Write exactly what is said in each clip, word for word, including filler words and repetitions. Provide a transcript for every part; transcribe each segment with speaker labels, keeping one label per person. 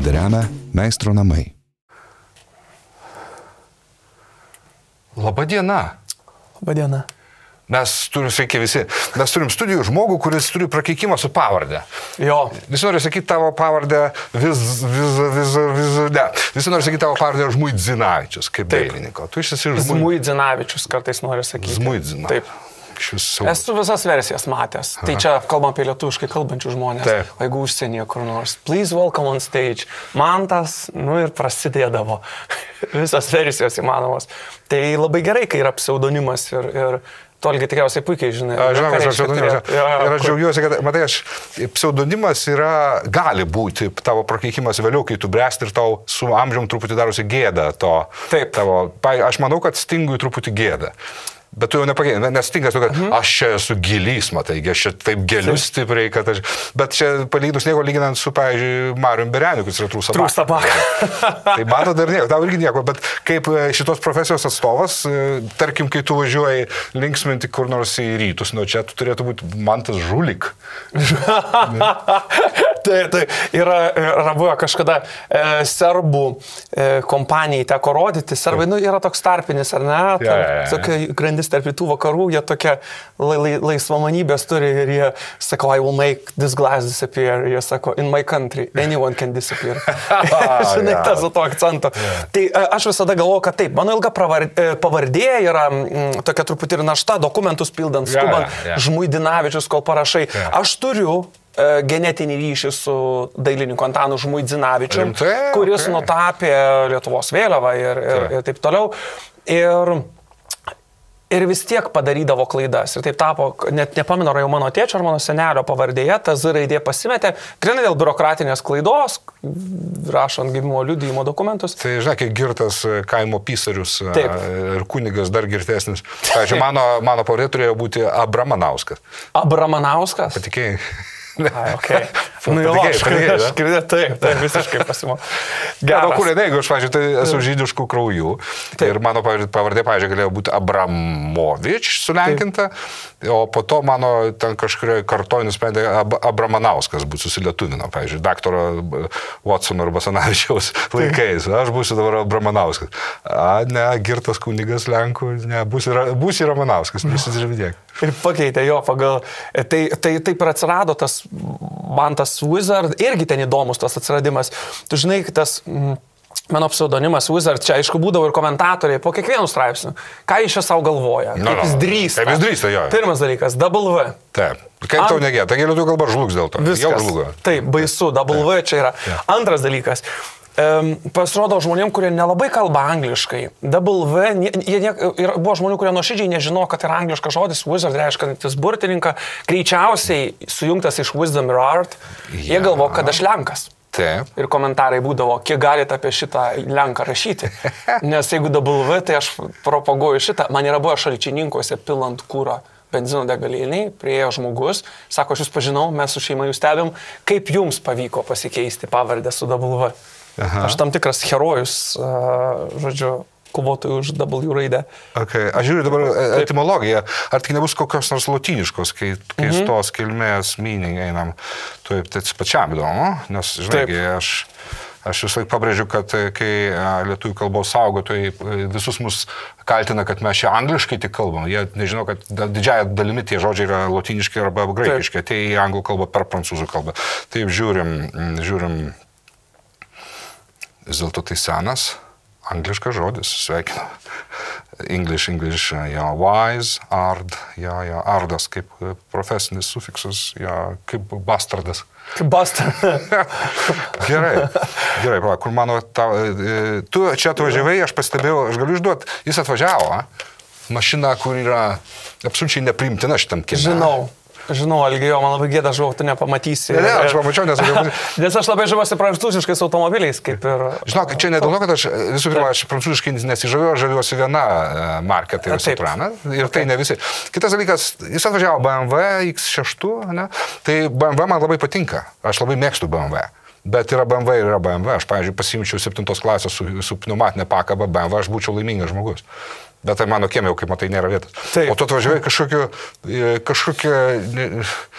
Speaker 1: Laidą remia Meistro namai.
Speaker 2: Labadiena.
Speaker 3: Labadiena.
Speaker 2: Mes turim, sveiki visi, mes turim studijų žmogų, kuris turi prakeikimą su pavardė.
Speaker 3: Jo.
Speaker 2: Visi nori sakyti tavo pavardę vis, vis, vis, vis, ne. Visi nori sakyti tavo pavardę Žmuidzinavičius, kaip dailininko. Tu iš esi Žmuidzinavičius.
Speaker 3: Žmuidzinavičius kartais nori sakyti.
Speaker 2: Žmuidzinavičius.
Speaker 3: Taip.
Speaker 2: Sau...
Speaker 3: Esu visas versijas matęs. Aha. Tai čia kalbam apie lietuviškai kalbančių žmonės. Taip. O jeigu užsienyje kur nors, please welcome on stage. Man tas, nu ir prasidėdavo. Visas versijos įmanomos. Tai labai gerai, kai yra pseudonimas ir... ir Tolgi tikriausiai puikiai žinai.
Speaker 2: Aš žinau, kad pseudonimas. Ja, ir aš džiaugiuosi, kad, matai, aš, pseudonimas yra, gali būti tavo prakeikimas vėliau, kai tu bręsti ir tau su amžium truputį darosi gėda to.
Speaker 3: Taip.
Speaker 2: Tavo, aš manau, kad Stingui truputį gėda. Bet tu jau nepagėdė, nes Stingas, kad mhm. aš čia esu gilys, matai, aš čia taip gelius stipriai, kad aš... Bet čia palyginus nieko lyginant su, pavyzdžiui, Marium Bereniu, kuris yra trūsta baka.
Speaker 3: Trūsta baka.
Speaker 2: Tai mato dar nieko, tau irgi nieko, bet kaip šitos profesijos atstovas, tarkim, kai tu važiuoji linksminti kur nors į rytus, nuo čia tu turėtų būti Mantas Žulik.
Speaker 3: Tai, tai yra, yra buvo kažkada e, serbų e, kompanijai teko rodyti. Serbai, nu, yra toks tarpinis, ar ne?
Speaker 2: Ja, ja, ja.
Speaker 3: Tokia grandis tarp rytų vakarų, jie tokia lai, lai, laisvamanybės turi ir jie sako, I will make this glass disappear. Jie sako, in my country, anyone can disappear. Žinai, yeah. Tas su to akcentu. Yeah. Tai e, aš visada galvoju, kad taip, mano ilga pavardė yra m, tokia truputį ir našta, dokumentus pildant, skubant, yeah, yeah. Žmuidzinavičius, kol parašai. Yeah. Aš turiu genetinį ryšį su dailininku Antanu Žmuidzinavičium, kuris okay. nutapė Lietuvos vėliavą ir, ir, ir taip toliau. Ir, ir vis tiek padarydavo klaidas. Ir taip tapo, net nepamenu, ar jau mano tėčio ar mano senelio pavardėje, ta Z raidė pasimetė, grinai dėl biurokratinės klaidos, rašant gimimo liudijimo dokumentus.
Speaker 2: Tai žinai, kai girtas kaimo pisarius taip. Ir kunigas dar girtesnis. Pavyzdžiui, mano, mano pavardė turėjo būti Abramanauskas.
Speaker 3: Abramanauskas?
Speaker 2: Patikėjai.
Speaker 3: Ai, okei. Nu, jau aš girdėjau, taip, taip, visiškai pasimo.
Speaker 2: Gerai. Kur, jeigu aš, pavyzdžiui, tai esu žydiškų kraujų taip. Ir mano pavardė, pavyzdžiui, galėjo būti Abramovič sulenkinta, taip. O po to mano ten kažkurioje kartoje nusprendė Ab Abramanauskas būti susilietuvino, pavyzdžiui, daktaro Watsono ir Basanavičiaus laikais. Aš būsiu dabar Abramanauskas. A, ne, girtas kunigas Lenkų, ne, būsi, būsi Ramanauskas, nesižiūrėk.
Speaker 3: Ir pakeitė jo pagal, tai, tai taip ir atsirado tas Mantas Wizard, irgi ten įdomus tas atsiradimas. Tu žinai, tas mm, mano pseudonimas Wizard, čia aišku būdavo ir komentatoriai po kiekvienų straipsnių. Ką jis čia savo galvoja?
Speaker 2: No,
Speaker 3: kaip jis drįsta?
Speaker 2: Kaip jis drįsta, jo.
Speaker 3: Pirmas dalykas, double V.
Speaker 2: Taip. Kaip tau negėja? Tai lietuvių kalba žlugs dėl to.
Speaker 3: Viskas.
Speaker 2: Jau žlugo.
Speaker 3: Taip, baisu, double V čia yra. Taip. Antras dalykas. Um, pasirodo žmonėm, kurie nelabai kalba angliškai. Double V, jie, jie, ir buvo žmonių, kurie nuoširdžiai nežino, kad yra angliškas žodis, wizard reiškia, kad jis burtininką, greičiausiai sujungtas iš wisdom ir art, ja. Jie galvo, kad aš lenkas.
Speaker 2: Taip.
Speaker 3: Ir komentarai būdavo, kiek galite apie šitą lenką rašyti. Nes jeigu double V, tai aš propaguoju šitą. Man yra buvo Šalčininkuose pilant kūrą benzino degaliniai, prieėjo žmogus, sako, aš jūs pažinau, mes su šeima jūs stebim, kaip jums pavyko pasikeisti pavardę su double V. Aha. Aš tam tikras herojus, uh, žodžiu, kovotojų už W raidę.
Speaker 2: Okay. Aš žiūriu dabar etimologiją. Ar tik nebus kokios nors lotyniškos, kai, kai mhm. tos kilmės meaning einam. Taip, tai pačiam įdomu, nes, žinai, aš, aš visą laiką pabrėžiu, kad kai lietuvių kalbos saugotojai visus mus kaltina, kad mes čia angliškai tik kalbam. Jie nežino, kad didžiąją dalimi tie žodžiai yra lotyniški arba graikiški. Tai į anglų kalbą per prancūzų kalbą. Taip, žiūrim, žiūrim. Vis dėlto tai senas angliškas žodis, sveikinu. English, English, ja, wise, ard, ja, ja, ardas kaip profesinis sufiksas, ja, kaip bastardas.
Speaker 3: Kaip bastardas.
Speaker 2: Gerai, gerai, pala, kur mano, ta, tu čia atvažiavai, aš pastebėjau, aš galiu išduoti, jis atvažiavo, a? Mašina, kur yra absoliučiai nepriimtina šitam kieme.
Speaker 3: Žinau. Žinau, Algijo, man labai gėda, žinau, tu nepamatysi.
Speaker 2: Ne, ne, aš pamačiau, nes...
Speaker 3: nes aš labai žaviuosi prancūziškais automobiliais, kaip ir...
Speaker 2: Žinok, čia ne dėl to, kad aš visų pirma, aš prancūziškai nesižaviu, aš žaviuosi viena marka, tai yra Citroen. Ir tai ne visi. Kitas dalykas, jis atvažiavo B M W X šeši, ne? Tai B M W man labai patinka, aš labai mėgstu B M W. Bet yra B M W ir yra B M W. Aš, pavyzdžiui, pasiimčiau septintos klasės su, su pneumatinė pakaba B M W, aš būčiau laimingas žmogus. Bet tai mano kieme jau, kaip matai, nėra vietos. Taip. O tu atvažiavai kažkokio, kažkokio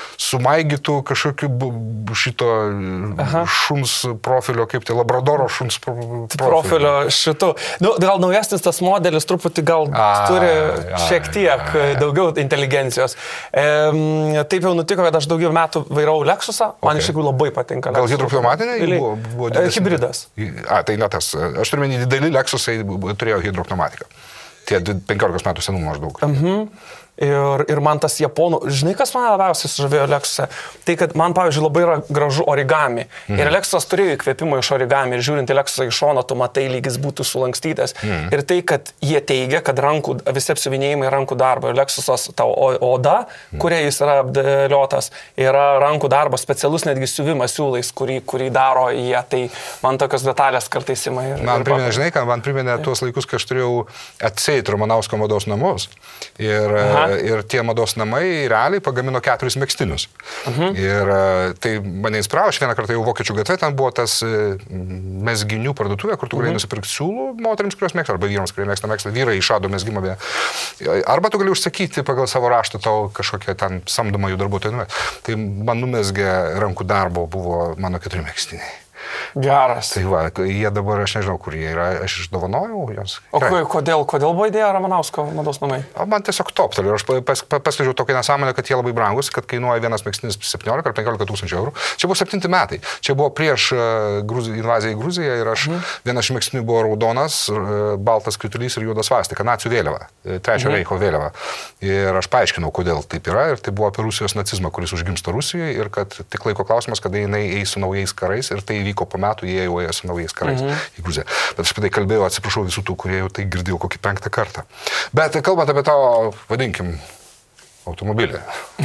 Speaker 2: sumaigytų kažkokiu šito Aha. šuns profilio, kaip tai Labradoro šuns profilio.
Speaker 3: Profilio šitų. Nu, gal naujesnis tas modelis truputį gal a, turi a, šiek tiek a, a. daugiau inteligencijos. E, taip jau nutiko, kad aš daugiau metų vairau Lexusą, man okay. iš tikrųjų labai patinka.
Speaker 2: Gal hidropneumatinė? Buvo, buvo didesnė.
Speaker 3: Hybridas.
Speaker 2: A, tai ne tas. Aš turiu menį, dideli Lexusai turėjo hidropneumatiką. Tie penkiolikos metų senumo maždaug.
Speaker 3: Mhm. Ir, ir man tas japonų, žinai, kas man labiausiai sužavėjo Lexuse, tai kad man, pavyzdžiui, labai yra gražu origami. Mhm. Ir Lexusas turėjo įkvėpimo iš origami ir žiūrint į Lexusą iš šono, tu matai, lygis būtų sulankstytas. Mhm. Ir tai, kad jie teigia, kad rankų, visi apsiuvinėjimai rankų darbo. Ir Lexusas tavo oda, mhm. kuria jis yra apdėliotas, yra rankų darbo specialus netgi siuvimas siūlais, kurį, kurį daro jie. Tai man tokios detalės kartais ima. Ir,
Speaker 2: man
Speaker 3: ir
Speaker 2: priminė, žinai ką, man priminė tuos laikus, kai aš turėjau atseit Romanausko mados namus. Ir Aha. Ir tie mados namai realiai pagamino keturis megztinius. Uh-huh. Ir tai mane įspravo, aš vieną kartą jau Vokiečių gatvė, ten buvo tas mezginių parduotuvė, kur tu galėjai uh-huh. nusipirkti siūlų moterims, kurios mėgsta, arba vyrams, kurie mėgsta mėgsta, vyrai išrado mezgimą. Arba tu gali užsakyti pagal savo raštą tau kažkokią ten samdomą jų darbuotojų. Tai man numezgė rankų darbo buvo mano keturi megztiniai.
Speaker 3: Geras.
Speaker 2: Tai va, jie dabar, aš nežinau, kur jie yra, aš išdovanojau jos.
Speaker 3: O kodėl, kodėl buvo idėja Ramanausko mados namai?
Speaker 2: O man tiesiog toptelė. Aš pas, pas, paskaičiau tokią nesąmonę, kad jie labai brangus, kad kainuoja vienas megztinis septyniolika ar penkiolika tūkstančių eurų. Čia buvo septynti metai. Čia buvo prieš uh, Gruzi, invaziją į Gruziją ir aš, mhm. vienas iš megztinių buvo raudonas, uh, baltas kvitulys ir juodas svastika, nacių vėliava, trečio mhm. reicho vėliava. Ir aš paaiškinau, kodėl taip yra. Ir tai buvo apie Rusijos nacizmą, kuris užgimsta Rusijoje ir kad tik laiko klausimas, kada jinai eis su naujais karais ir tai vyko po metų, jie jau ėjo su naujais karais mhm. į Gruziją. Bet aš apie tai kalbėjau, atsiprašau visų tų, kurie jau tai girdėjau kokį penktą kartą. Bet kalbant apie tavo, vadinkim, automobilį.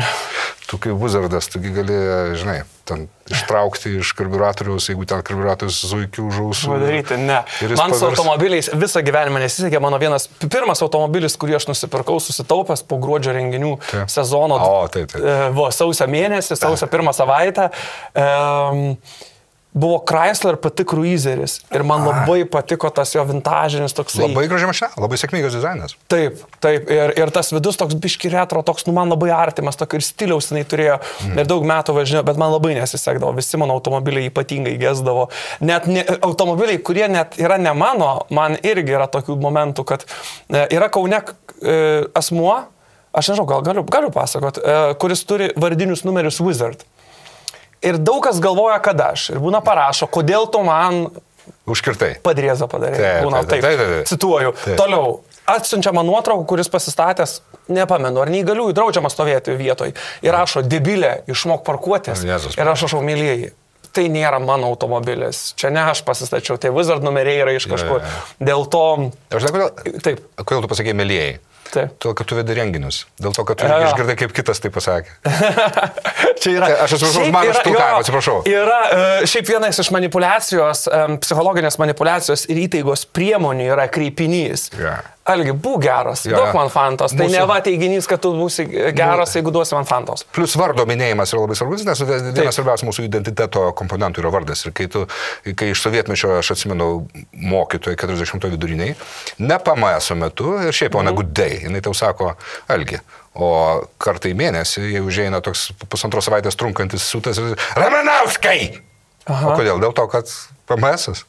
Speaker 2: Tu kaip buzardas, tugi gali, žinai, ten ištraukti iš karbiuratoriaus, jeigu ten karbiuratorius zuikių žausų.
Speaker 3: Padaryti, ne. Man su automobiliais visą gyvenimą nesisekė. Mano vienas, pirmas automobilis, kurį aš nusipirkau, susitaupęs po gruodžio renginių taip. Sezono.
Speaker 2: O, taip, taip.
Speaker 3: Buvo sausio mėnesį, sausio pirmą savaitę. Um, Buvo Chrysler pati Cruiseris ir man labai patiko tas jo vintažinis toksai.
Speaker 2: Labai graži mašina, labai sėkmingas dizainas.
Speaker 3: Taip, taip. Ir, ir tas vidus toks biški retro, toks, nu man labai artimas, tokio ir stiliaus jinai turėjo. Mm. Ir daug metų važinėjo, bet man labai nesisekdavo. Visi mano automobiliai ypatingai gesdavo. Net ne, automobiliai, kurie net yra ne mano, man irgi yra tokių momentų, kad e, yra Kaune e, asmuo, aš nežinau, gal galiu, galiu pasakot, e, kuris turi vardinius numerius Wizard. Ir daug kas galvoja, kad aš. Ir būna parašo, kodėl tu man
Speaker 2: užkirtai
Speaker 3: padrėzą padarė.
Speaker 2: Taip,
Speaker 3: būna taip, taip, taip, taip. Cituoju. Taip. Toliau. Atsiunčiama nuotrauka, kuris pasistatęs, nepamenu, ar neįgaliųjų draudžiama stovėti vietoj. Ir rašo, debilė, išmok parkuotis.
Speaker 2: Jezus,
Speaker 3: ir aš rašau, mylėjai. Tai nėra mano automobilis. Čia ne aš pasistačiau. Tai Wizard numeriai yra iš kažkur. Ja, ja. Dėl to...
Speaker 2: Aš žinau, kodėl, taip. Kodėl tu pasakėjai mylėjai? Taip. Todėl, kad tu vedi renginius. Dėl to, kad tu ja, ja. išgirdai, kaip kitas tai pasakė.
Speaker 3: Čia yra...
Speaker 2: Aš atsiprašau, už mano špilkavimą, atsiprašau.
Speaker 3: Yra šiaip vienas iš manipulacijos, psichologinės manipulacijos ir įtaigos priemonių yra kreipinys. Ja. Algi, būk geras, ja. duok man fantos. Tai Mūsų... ne va teiginys, kad tu būsi geras, jeigu duosi man fantos.
Speaker 2: Plus vardo minėjimas yra labai svarbus, nes vienas svarbiausias mūsų identiteto komponentų yra vardas. Ir kai, tu, kai iš sovietmečio, aš atsimenu, mokytojai keturiasdešimtųjų viduriniai, ne P M S metu ir šiaip on a good day, jinai tau sako, Algi, o kartą į mėnesį, jei užeina toks pusantros savaitės trunkantis siūtas, Ramanauskai! Aha. O kodėl? Dėl to, kad P M S-as.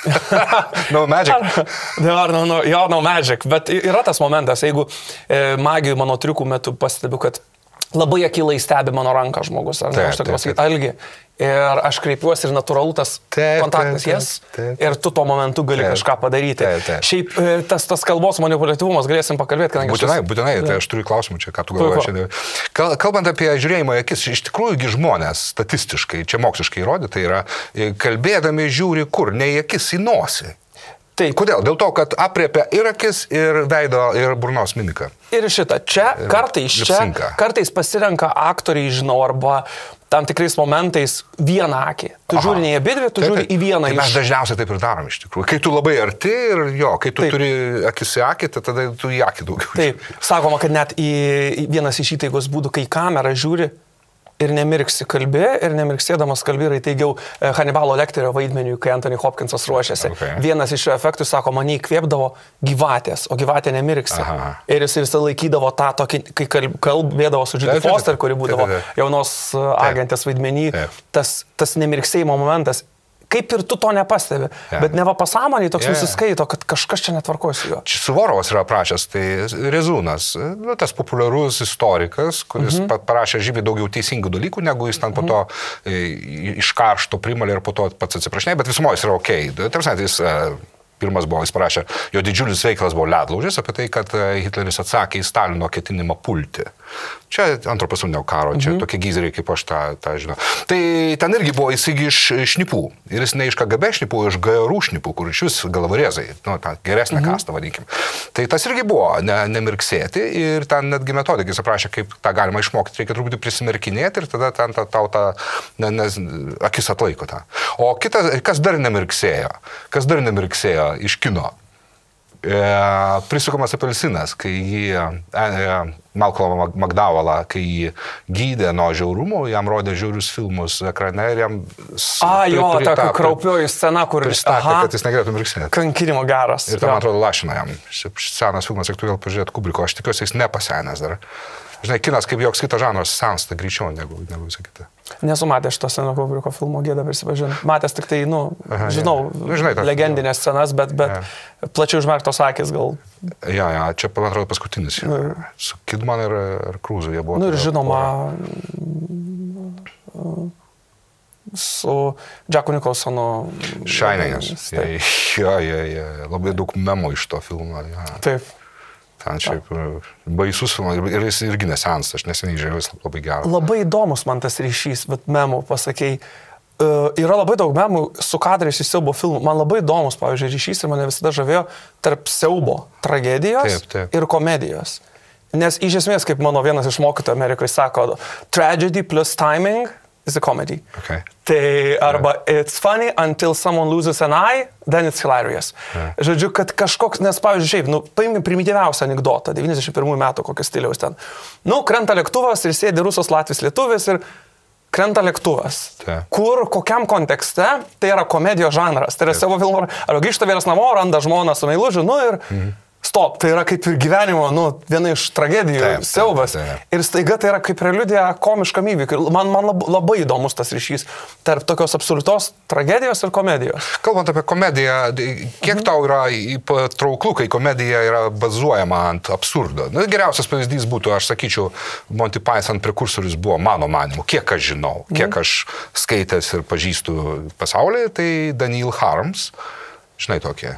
Speaker 2: No magic.
Speaker 3: Ar, no, no, jo, no magic. Bet yra tas momentas, jeigu e, magijų mano triukų metu pastebiu, kad labai akilai stebi mano ranką žmogus. Ar ne, aš taip pasakyti, Algi. Ir aš kreipiuosi ir natūralu tas taip, kontaktas jas. Yes, ir tu tuo momentu gali taip, kažką padaryti. Taip, taip. Šiaip tas, tas kalbos manipuliatyvumas galėsim pakalbėti.
Speaker 2: Būtinai, šis... būtinai. Tai aš turiu klausimų čia, ką tu galvoji šiandien. Kalbant apie žiūrėjimą į akis, iš tikrųjų žmonės statistiškai, čia moksliškai įrodyta yra, kalbėdami žiūri kur, ne į akis, į nosį. Taip. Kodėl? Dėl to, kad apriepia ir akis, ir veido, ir burnos mimiką.
Speaker 3: Ir šitą. Čia ir kartais, čia, kartais pasirenka aktoriai, žinau, arba tam tikrais momentais vieną akį. Tu Aha. žiūri ne į abidvi, tu taip, žiūri į vieną
Speaker 2: tai iš... Mes dažniausiai taip ir darom iš tikrųjų. Kai tu labai arti ir jo, kai tu taip. turi akis į akį, tai tada tu į akį daugiau.
Speaker 3: Taip. Sakoma, kad net į vienas iš įtaigos būdų, kai kamera žiūri ir nemirksi kalbi, ir nemirksėdamas kalbi ir įteigiau Hannibalo Lecterio vaidmeniui, kai Anthony Hopkinsas ruošėsi.
Speaker 2: Okay.
Speaker 3: Vienas iš šio efektų, sako, mane įkvėpdavo gyvatės, o gyvatė nemirksi. Aha. Ir jis visą laikydavo tą tokį, kai kalb, kalbėdavo su Judy Foster, kuri būdavo jaunos agentės vaidmenį, tas, tas nemirksėjimo momentas. Kaip ir tu to nepastebi, ja. Bet neva pasąmonį toks yeah. nusiskaito, kad kažkas čia netvarkosi jo.
Speaker 2: Čia Suvorovas yra prašęs, tai Rezūnas, nu, tas populiarus istorikas, kuris mm -hmm. parašė žymiai daugiau teisingų dalykų, negu jis ten po to mm -hmm. iš karšto primalė ir po to pats atsiprašinė, bet visumoje jis yra ok. Tarsi, jis pirmas buvo, jis parašė, jo didžiulis veikalas buvo ledlaužis apie tai, kad Hitleris atsakė į Stalino ketinimą pulti. Čia antro pasaulinio karo, čia mm -hmm. tokie gyzeriai, kaip aš tą, tą žinau. Tai ten irgi buvo įsigi iš šnipų. Ir jis ne iš K G B šnipų, iš G R U šnipų, kur iš vis galvarėzai, nu, tą geresnę mm -hmm. kastą, vadinkim. Tai tas irgi buvo, ne, nemirksėti ir ten netgi metodikai jis aprašė, kaip tą galima išmokti. Reikia truputį prisimerkinėti ir tada ten tau tą, ne, ne, akis atlaiko tą. O kitas, kas dar nemirksėjo? Kas dar nemirksėjo iš kino? E, prisukamas apelsinas, kai jį, e, Malcolmą McDowellą, kai jį gydė nuo žiaurumų, jam rodė žiaurius filmus ekrane ir jam...
Speaker 3: A, jo, ta kraupioji scena, kur...
Speaker 2: Pristatė, kad jis negalėtų mirksėti.
Speaker 3: Kankinimo geras.
Speaker 2: Ir tam, man atrodo, lašina jam. Senas filmas, reiktų vėl pažiūrėti Kubriko, aš tikiuosi, jis nepasenęs dar. Žinai, kinas kaip joks kitas žanras sensta greičiau negu, negu visą kitą.
Speaker 3: Nesu matęs šito seno Kubriko filmo, gėda prisipažinti. Matęs tik tai, nu, Aha, žinau, nu, žinai, ta, legendinės scenas, bet, bet ja. plačiai užmerktos akis gal.
Speaker 2: Ja, ja, čia, man atrodo, paskutinis. Nu, su Kidman ir, ir Cruise jie buvo.
Speaker 3: Nu ir žinoma, po... su Jacku Nicholsonu.
Speaker 2: Shiningas. Jo, jo, jo, labai daug memų iš to filmo. Ja.
Speaker 3: Taip.
Speaker 2: Ten šiaip baisus filmas ir jis irgi nesens, aš neseniai žiūrėjau, jis labai geras.
Speaker 3: Labai įdomus man tas ryšys, bet memų pasakėjai. Uh, yra labai daug memų su kadrais iš siaubo filmų. Man labai įdomus, pavyzdžiui, ryšys ir mane visada žavėjo tarp siaubo tragedijos taip, taip. ir komedijos. Nes iš esmės, kaip mano vienas iš mokytojų Amerikoje sako, tragedy plus timing is a comedy.
Speaker 2: Okay.
Speaker 3: Tai arba yeah. it's funny until someone loses an eye, then it's hilarious. Yeah. Žodžiu, kad kažkoks, nes pavyzdžiui, šiaip, nu, paimkim primityviausią anekdotą, devyniasdešimt pirmųjų metų kokio stiliaus ten. Nu, krenta lėktuvas ir sėdi rusas, latvis, lietuvis ir krenta lėktuvas. Yeah. Kur, kokiam kontekste, tai yra komedijos žanras. Tai yra yeah. savo filmo, arba grįžta vyras namo, randa žmoną su meilužiu, nu ir... Mm. Stop, tai yra kaip ir gyvenimo, nu, viena iš tragedijų, taip, siaubas. Taip, taip. Ir staiga tai yra kaip preliudija komiškam įvykiui. Man, man labai, labai įdomus tas ryšys tarp tokios absoliutos tragedijos ir komedijos.
Speaker 2: Kalbant apie komediją, kiek mhm. tau yra patrauklu, kai komedija yra bazuojama ant absurdo? Na, geriausias pavyzdys būtų, aš sakyčiau, Monty Python prekursorius buvo mano manimu. Kiek aš žinau, kiek mhm. aš skaitęs ir pažįstu pasaulyje, tai Daniel Harms, žinai tokie.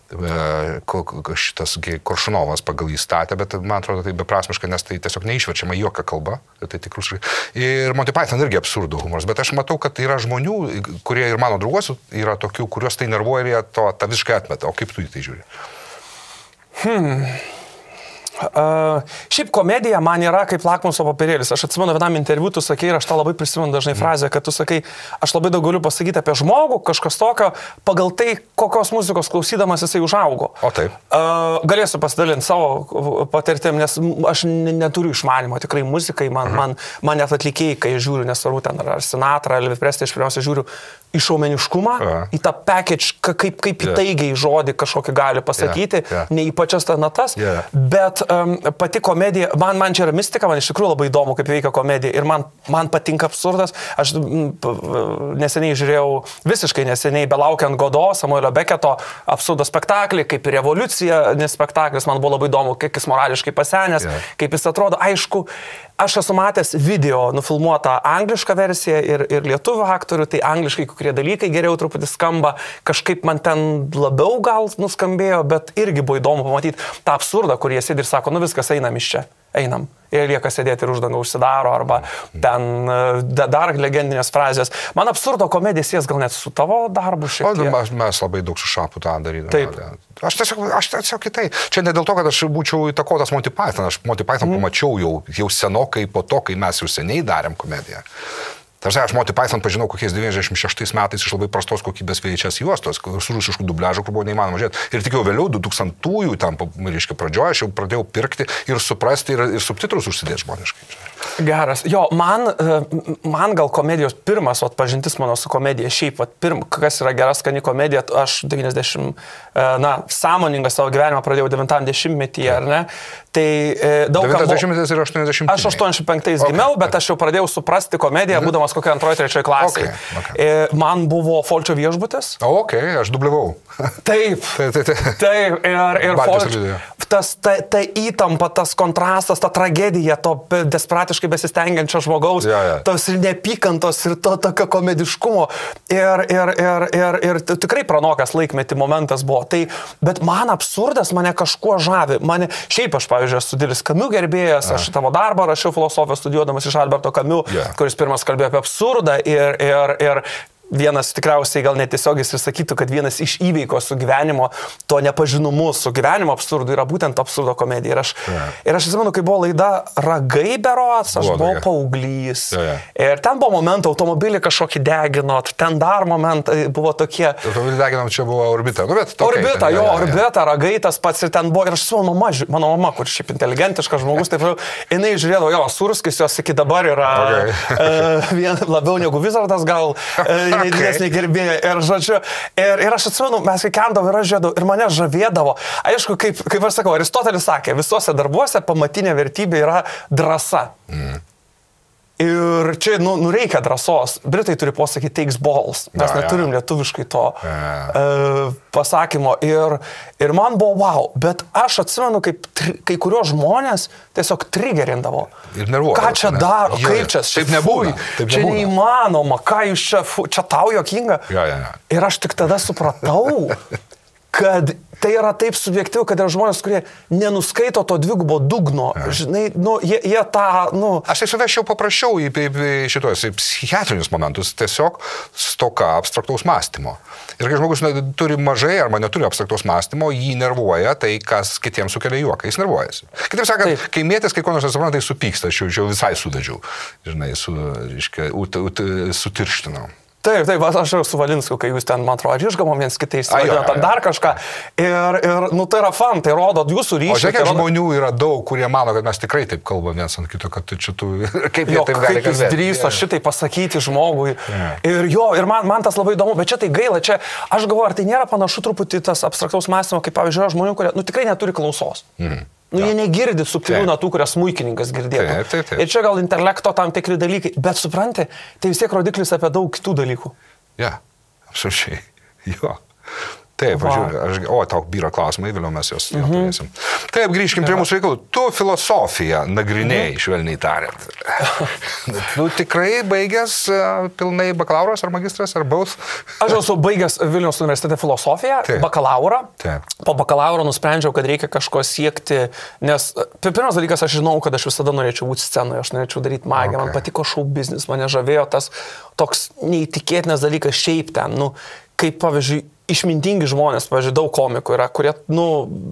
Speaker 2: Šitas Koršunovas pagal jį statė, bet man atrodo tai beprasmiška, nes tai tiesiog neišverčiama jokia kalba. Tai tikrus... Ir Monty Python irgi absurdo humoras, bet aš matau, kad yra žmonių, kurie ir mano drauguosiu, yra tokių, kuriuos tai nervuoja ir jie to tą visiškai atmeta. O kaip tu į tai žiūri?
Speaker 3: Hmm. Uh, šiaip komedija man yra kaip lakmuso papirėlis. Aš atsimenu vienam interviu, tu sakai, ir aš tą labai prisimenu dažnai frazę, kad tu sakai, aš labai daug galiu pasakyti apie žmogų, kažkas tokio, pagal tai, kokios muzikos klausydamas jisai užaugo.
Speaker 2: O taip.
Speaker 3: Uh, galėsiu pasidalinti savo patirtim, nes aš neturiu išmanimo tikrai muzikai, man, uh-huh. man, man net atlikėjai, kai žiūriu, nesvarbu ten ar Sinatra, ar Elvis Presley, aš pirmiausia žiūriu į šaumeniškumą, uh-huh. į tą package, kaip, kaip yeah. įtaigiai žodį kažkokį gali pasakyti, yeah. Yeah. ne į pačias tą natas, yeah. bet um, pati komedija, man, man čia yra mistika, man iš tikrųjų labai įdomu, kaip veikia komedija ir man, man patinka absurdas. Aš m, p, neseniai žiūrėjau, visiškai neseniai, belaukiant Godo, Samuelio Beketo absurdo spektaklį, kaip revoliucija, nes spektaklis man buvo labai įdomu, kiek jis morališkai pasenęs, yeah. kaip jis atrodo. Aišku, aš esu matęs video nufilmuotą anglišką versiją ir, ir lietuvių aktorių, tai angliškai kurie dalykai geriau truputį skamba, kažkaip man ten labiau gal nuskambėjo, bet irgi buvo įdomu pamatyti tą absurdą, kur jie sėdi ir sako, nu viskas, einam iš čia, einam. Ir lieka sėdėti ir uždanga užsidaro, arba ten da, dar legendinės frazės. Man absurdo komedija sies gal net su tavo darbu šiek tiek.
Speaker 2: O, mes labai daug su Šapu tą darydame. Taip. Aš tiesiog, aš tiesiog kitai. Čia ne dėl to, kad aš būčiau įtakotas Monty Python. Aš Monty Python mm. pamačiau jau, jau senokai po to, kai mes jau seniai darėm komediją. Tarsi aš Monty Python pažinau kokiais devyniasdešimt šeštais metais iš labai prastos kokybės V H S juostos, su rusišku dubliažu, kur buvo neįmanoma žiūrėti. Ir tik jau vėliau, du tūkstantųjų, tam, reiškia, pradžioje, aš jau pradėjau pirkti ir suprasti ir, ir subtitrus užsidėti žmoniškai.
Speaker 3: Geras. Jo, man, man gal komedijos pirmas, o atpažintis mano su komedija, šiaip, vat, pirm, kas yra gera skani komedija, aš devyniasdešimt, na, sąmoningą savo gyvenimą pradėjau devintam dešimtmetyje, ar ne? Tai daug kam...
Speaker 2: devyniasdešimtas ir aštuoniasdešimt.
Speaker 3: Aš aštuoniasdešimt penktais okay, gimiau, bet okay. aš jau pradėjau suprasti komediją, mm. būdamas kokio antrojo, trečiojo klasėje. Okay, okay. Man buvo Folčio viešbutis.
Speaker 2: O, okei, okay, aš dubliavau.
Speaker 3: Taip, taip, taip. taip. Ir, ir Folčio, tas, ta, ta įtampa, tas kontrastas, ta tragedija, to desperatiškai besistengiančio žmogaus, ja, ja. tos ir neapykantos, ir to tokio komediškumo. Ir, ir, ir, ir, ir tikrai pranokas laikmetį momentas buvo. Tai, bet man absurdas mane kažkuo žavi. Mane, šiaip aš, pavyzdžiui, esu didelis Camus gerbėjas, aš tavo darbą rašiau filosofiją studijuodamas iš Alberto Camus, yeah. kuris pirmas kalbėjo apie absurdą ir, ir, ir vienas tikriausiai gal netiesiogiai ir sakytų, kad vienas iš įveikos su gyvenimo, to nepažinumu su gyvenimo absurdu yra būtent absurdo komedija. Ir aš, yeah. ir aš atsimenu, kai buvo laida Ragai berods, aš buvo, buvau paauglys. Yeah, yeah. Ir ten buvo momentų, automobilį kažkokį deginot, ten dar momentai buvo tokie.
Speaker 2: Automobilį deginam, čia buvo Orbita. Nu, bet, okay,
Speaker 3: orbita, ten, jo, ja, ja, Orbita, ja. Ragai tas pats ir ten buvo. Ir aš su mano mama, mano mama, kur šiaip inteligentiškas žmogus, taip, jinai žiūrėdavo, jo, Surskis jos iki dabar yra okay. uh, vien, labiau negu Vizardas gal. Uh, didesnį gerbėją ir žodžiu, ir, ir aš atsimenu, mes kai kendavo ir aš žiūrėdavau ir mane žavėdavo. Aišku, kaip, kaip aš sakau, Aristotelis sakė, visuose darbuose pamatinė vertybė yra drąsa. Mm. Ir čia, nu, nu, reikia drąsos. Britai turi posakyti takes balls. Mes ja, neturim ja. lietuviškai to ja. uh, pasakymo. Ir, ir man buvo wow. Bet aš atsimenu, kaip tri, kai kurios žmonės tiesiog trigerindavo.
Speaker 2: Ir nervuoja.
Speaker 3: Ką čia daro? Jo, kaip čia?
Speaker 2: Taip nebūna. Taip
Speaker 3: čia
Speaker 2: nebūna.
Speaker 3: Neįmanoma. Ką jūs čia? Čia tau jokinga?
Speaker 2: Ja, ja, ja.
Speaker 3: Ir aš tik tada supratau, kad tai yra taip subjektyvu, kad yra žmonės, kurie nenuskaito to dvigubo dugno. Ja. Žinai, nu, jie, jie tą, nu...
Speaker 2: Aš tiesiog aš jau paprašiau į, į, į šitos į psichiatrinius momentus, tiesiog stoka abstraktaus mąstymo. Ir kai žmogus turi mažai arba neturi abstraktaus mąstymo, jį nervuoja tai, kas kitiems sukelia juoką. Jis nervuojasi. Kitaip sakant, taip. Kai mėtės, kai ko nors nesupranta, tai supyksta, aš jau, jau visai sudažiau. Žinai, su, reiškia, ut, ut, sutirštinau.
Speaker 3: Taip, taip, aš jau su Valinsku, kai jūs ten, man atrodo, ryšgamom viens kitais, ar dar kažką. Ir, ir, nu, tai yra fan, tai rodo jūsų ryšį.
Speaker 2: O žiūrėk,
Speaker 3: tai rodo...
Speaker 2: žmonių yra daug, kurie mano, kad mes tikrai taip kalbam viens ant kito, kad čia tu, kaip jie
Speaker 3: jo,
Speaker 2: taip gali kalbėti.
Speaker 3: Kaip jis drįso yeah. šitai pasakyti žmogui. Yeah. Ir jo, ir man, man tas labai įdomu, bet čia tai gaila, čia aš galvoju, ar tai nėra panašu truputį tas abstraktaus mąstymo, kaip pavyzdžiui, žmonių, kurie, nu, tikrai neturi klausos. Mm. Nu, ja. Jie negirdi subtilių natų, kurias smuikininkas girdėtų.
Speaker 2: Taip, taip, taip.
Speaker 3: Ir čia gal intelekto tam tikri dalykai, bet supranti, tai vis tiek rodiklis apie daug kitų dalykų.
Speaker 2: Ja, absoliučiai. Jo. Taip, aš žiūrėjau, aš, o, tau byra klausimai, vėliau mes jos mm -hmm. turėsim. Taip, grįžkim prie mūsų reikalų. Tu filosofiją nagrinėjai, mm -hmm. švelniai tariant. Tu tikrai baigęs uh, pilnai bakalauras ar magistras, ar both?
Speaker 3: Aš esu baigęs Vilniaus universitete filosofiją, Taip. bakalaurą. Taip. Po bakalauro nusprendžiau, kad reikia kažko siekti, nes pirmas dalykas, aš žinau, kad aš visada norėčiau būti scenoje, aš norėčiau daryti magiją, okay. man patiko show business, mane žavėjo tas toks neįtikėtinas dalykas šiaip ten, nu, kaip pavyzdžiui, išmintingi žmonės, pavyzdžiui, daug komikų yra, kurie, nu,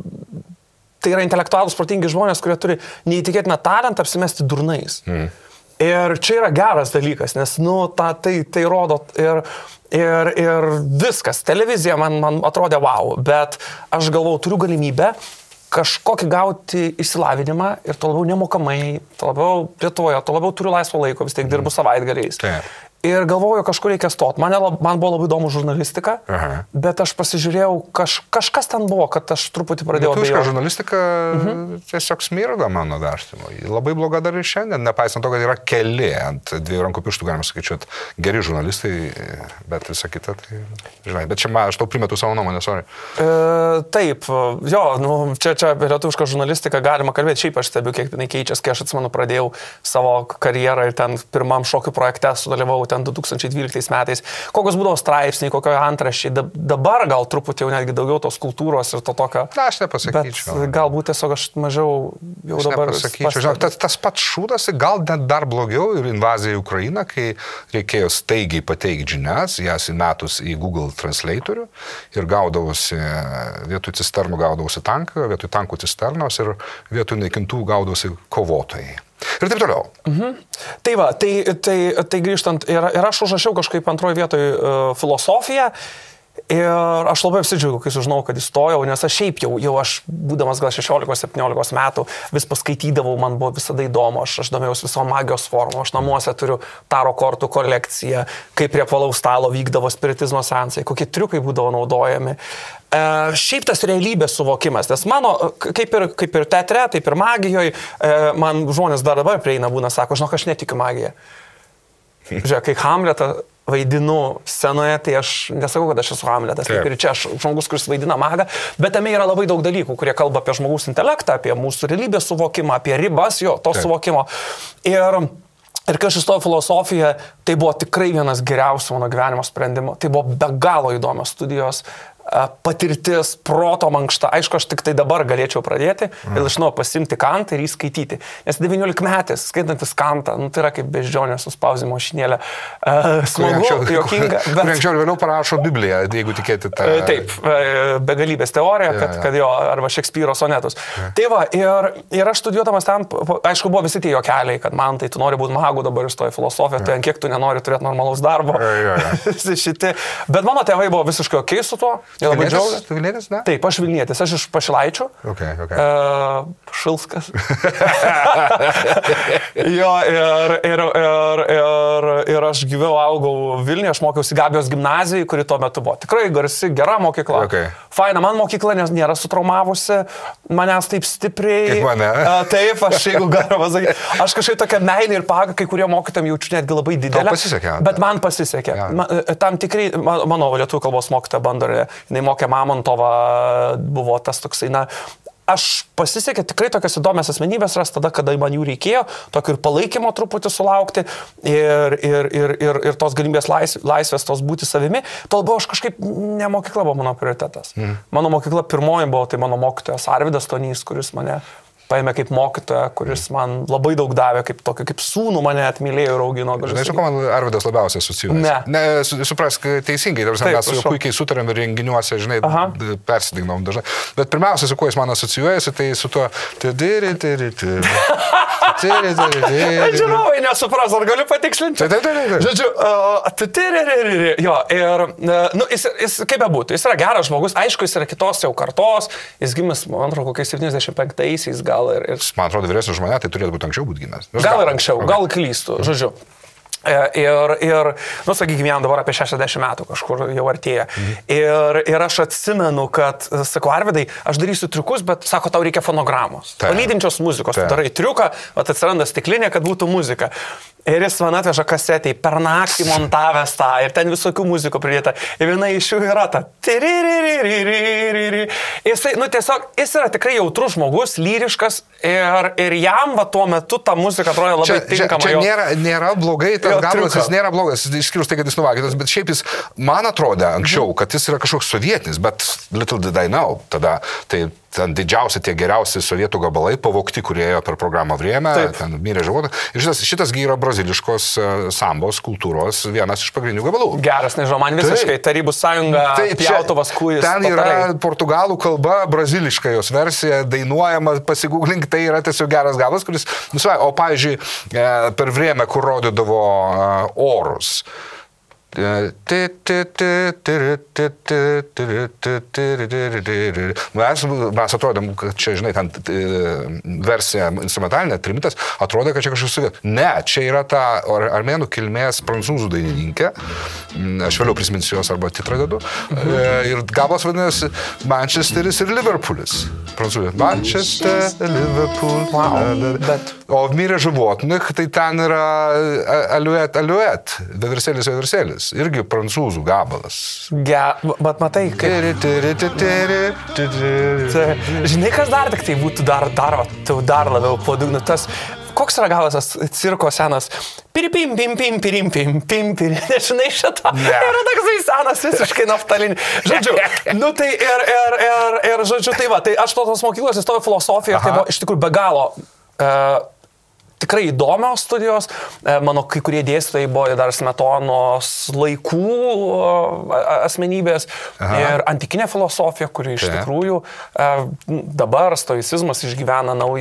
Speaker 3: tai yra intelektualūs, protingi žmonės, kurie turi neįtikėtiną talentą apsimesti durnais. Mm. Ir čia yra geras dalykas, nes, nu, ta, tai, tai rodo ir, ir, ir viskas. Televizija man, man atrodė wow, bet aš galvau, turiu galimybę kažkokį gauti išsilavinimą ir to labiau nemokamai, to labiau Lietuvoje, to labiau turiu laisvo laiko, vis tiek dirbu mm. savaitgaliais. Taip. Ir galvoju, kažkur reikia stot. Man, man buvo labai įdomu žurnalistika, Aha. bet aš pasižiūrėjau, kaž, kažkas ten buvo, kad aš truputį pradėjau...
Speaker 2: Lietuviška žurnalistika mhm. tiesiog smirda mano vertimo. Labai bloga dar ir šiandien, nepaisant to, kad yra keli, ant dviejų rankų pirštų galima skaičiuoti, geri žurnalistai, bet visa kita, tai, žinai, bet čia man, aš tau primetu savo nuomonę, sorry.
Speaker 3: E, taip, jo, nu, čia, čia lietuviška žurnalistika galima kalbėti, šiaip aš stebiu, kiek tai keičiasi, kai aš atsimenu, pradėjau savo karjerą ir ten pirmam šokių projekte sudalyvau ten du tūkstančiai dvyliktais metais, kokios būdavo straipsniai, kokio antraščiai, dabar gal truputį jau netgi daugiau tos kultūros ir to tokio.
Speaker 2: Na, aš nepasakyčiau.
Speaker 3: Bet galbūt tiesiog aš mažiau jau
Speaker 2: aš
Speaker 3: dabar...
Speaker 2: Nepasakyčiau. Žinok, tas, tas pats šūdas, gal net dar blogiau ir invazija į Ukrainą, kai reikėjo staigiai pateikti žinias, jas įmetus į Google Translatorių ir gaudavosi, vietoj cisternų gaudavosi tanką, vietoj tankų cisternos ir vietoj naikintuvų gaudavosi kovotojai. Ir taip toliau.
Speaker 3: Mhm. Tai va, tai, tai, tai grįžtant, ir, ir aš užrašiau kažkaip antroje vietoje uh, filosofiją. Ir aš labai apsidžiaugiu, kai sužinau, kad įstojau, nes aš šiaip jau, jau aš, būdamas gal šešiolikos septyniolikos metų, vis paskaitydavau, man buvo visada įdomu, aš, aš domėjausi viso magijos formų, aš namuose turiu taro kortų kolekciją, kaip prie apvalaus stalo vykdavo spiritizmo seansai, kokie triukai būdavo naudojami. E, šiaip tas realybės suvokimas, nes mano, kaip ir, kaip ir teatre, taip ir magijoje, e, man žmonės dar dabar prieina būna, sako, žinok, aš netikiu magiją. Žiūrėk, kai Hamletą vaidinu scenoje, tai aš nesakau, kad aš esu Hamletas, taip ir čia aš žmogus, kuris vaidina magą, bet tame yra labai daug dalykų, kurie kalba apie žmogaus intelektą, apie mūsų realybės suvokimą, apie ribas jo, to taip. Suvokimo. Ir, ir kai aš įstojau filosofiją, tai buvo tikrai vienas geriausių mano gyvenimo sprendimų. Tai buvo be galo įdomios studijos, patirtis, proto mankšta. Aišku, aš tik tai dabar galėčiau pradėti mm. ir iš naujo pasimti Kantą ir jį skaityti. Nes devyniolikmetis, skaitantis Kantą, nu, tai yra kaip beždžionė su spausimo mašinėlė. Uh, smagu, juokinga. Bet... Anksčiau
Speaker 2: ir vėliau parašo Bibliją, jeigu tikėti tą...
Speaker 3: Taip, begalybės teorija, kad, kad jo, arba Šekspyro sonetus. Ja. Tai va, ir, ir aš studijuodamas ten, aišku, buvo visi tie juokeliai, kad man tai tu nori būti magu, dabar įstoji filosofiją, ja. Tai ant kiek tu nenori turėti normalaus darbo. Ja, ja, ja. Šitie. Bet mano tėvai buvo visiškai okei su tuo.
Speaker 2: Vilnietis? Tu Vilnietis, ne?
Speaker 3: Taip, aš Vilnietis, aš iš Pašilaičių.
Speaker 2: Okay, okay.
Speaker 3: Uh, Šilskas. jo, ir, ir, ir, ir, ir aš gyvau, augau Vilniuje, aš mokiausi Gabijos gimnazijai, kuri tuo metu buvo tikrai garsi, gera mokykla.
Speaker 2: Okay.
Speaker 3: Faina, man mokykla nes nėra sutraumavusi, manęs taip stipriai.
Speaker 2: Kaip mane?
Speaker 3: Uh, taip, aš jeigu galiu pasakyti. Aš kažkaip tokia meilė ir paga, kai kurie mokytam jaučiu netgi labai didelę.
Speaker 2: Tau pasisekė.
Speaker 3: Bet man pasisekė. Ja. Man, tam tikrai, man, mano lietuvių kalbos mokytoja Bandorė, jinai mokė Mamontovą, buvo tas toksai, na, aš pasisekė tikrai tokias įdomias asmenybės ras tada, kada man jų reikėjo, tokio ir palaikymo truputį sulaukti ir, ir, ir, ir, ir tos galimybės laisvės, laisvės tos būti savimi. Tol buvo aš kažkaip, ne mokykla buvo mano prioritetas. Mm. Mano mokykla pirmoji buvo, tai mano mokytojas Arvydas Stonys, kuris mane paėmė kaip mokytoja, kuris man labai daug davė, kaip tokio, kaip sūnų mane atmylėjo ir augino.
Speaker 2: Žinai, su kuo man Arvydas labiausiai asocijuojas?
Speaker 3: Ne.
Speaker 2: Ne, su, suprask teisingai, mes su juo puikiai sutarėm renginiuose, žinai, persidainom dažnai. Bet pirmiausia, su kuo jis man asocijuojasi, tai su tuo...
Speaker 3: Aš žinau, nesupras, ar galiu patikslinti? Žodžiu, jo, ir, nu, jis, jis kaip bebūtų, jis yra geras žmogus, aišku, jis yra kitos jau kartos, jis gimęs, man atrodo, kokiais septyniasdešimt penktaisiais gal. Ir, ir...
Speaker 2: Man atrodo, vyresnis už mane, tai turėtų būti anksčiau būti gimęs.
Speaker 3: Gal, gal ir anksčiau, okay. Gal klystu, žodžiu. Ir, ir nu, sakykime, jam dabar apie šešiasdešimt metų kažkur jau artėja. Mhm. Ir, ir aš atsimenu, kad, sakau, Arvydai, aš darysiu triukus, bet, sako, tau reikia fonogramos. Palydinčios muzikos. Tu darai triuką, atsiranda stiklinė, kad būtų muzika. Ir jis man atveža kasetę, per naktį montavęs tą, ir ten visokių muzikų pridėta. Ir viena iš jų yra ta. Jisai, nu tiesiog, jis yra tikrai jautrus žmogus, lyriškas, ir, ir jam va tuo metu ta muzika atrodo labai
Speaker 2: čia,
Speaker 3: tinkama.
Speaker 2: Čia, čia nėra, nėra blogai, tas gabalas jis nėra blogas, išskyrus tai, kad jis nuvakytas, bet šiaip jis, man atrodė anksčiau, kad jis yra kažkoks sovietinis, bet little did I know tada. Tai ten didžiausi tie geriausi sovietų gabalai, pavogti, kurie ėjo per programą Vrėmę, ten mirė žavodą. Ir šitas, šitas yra braziliškos sambos kultūros vienas iš pagrindinių gabalų.
Speaker 3: Geras, nežinau, man visiškai tai, Tarybų sąjunga, Pjautuvas kūjis.
Speaker 2: Ten yra patarai. Portugalų kalba, braziliška jos versija, dainuojama, pasigūglink, tai yra tiesiog geras gabalas, kuris, nusvai, o pavyzdžiui, per Vrėmę, kur rodydavo orus. Mes, mes atrodėm, kad čia, žinai, ten versija instrumentalinė, trimitas, atrodo, kad čia kažkas sovietų. Ne, čia yra ta armėnų kilmės prancūzų dainininkė, aš vėliau prisiminsiu jos arba titrą dedu, ir gabalas vadinasi Manchesteris ir Liverpoolis. Prancūzija. Manchester, Liverpool.
Speaker 3: Wow, bet...
Speaker 2: O mirė žuvotnik, tai ten yra aliuet, aliuet, veversėlis, veversėlis. Irgi prancūzų gabalas.
Speaker 3: Ge, bet matai, kaip... Žinai, kas dar tik tai būtų dar, dar, dar labiau podugnu. Tas, koks yra galas tas cirko senas? Piripim, pim, pim, pirim, pim, pim, pim. Nežinai šitą? Ne. Yra toksai senas, visiškai naftalinį. Žodžiu, nu tai ir, ir, ir, ir, žodžiu, tai va, tai aš to tos mokyklos įstojau filosofiją, tai buvo iš tikrųjų be galo... Uh, Tikrai įdomios studijos, mano kai kurie dėstytojai buvo dar Smetonos laikų asmenybės. Aha. Ir antikinė filosofija, kuri iš tikrųjų dabar stoicizmas išgyvena naują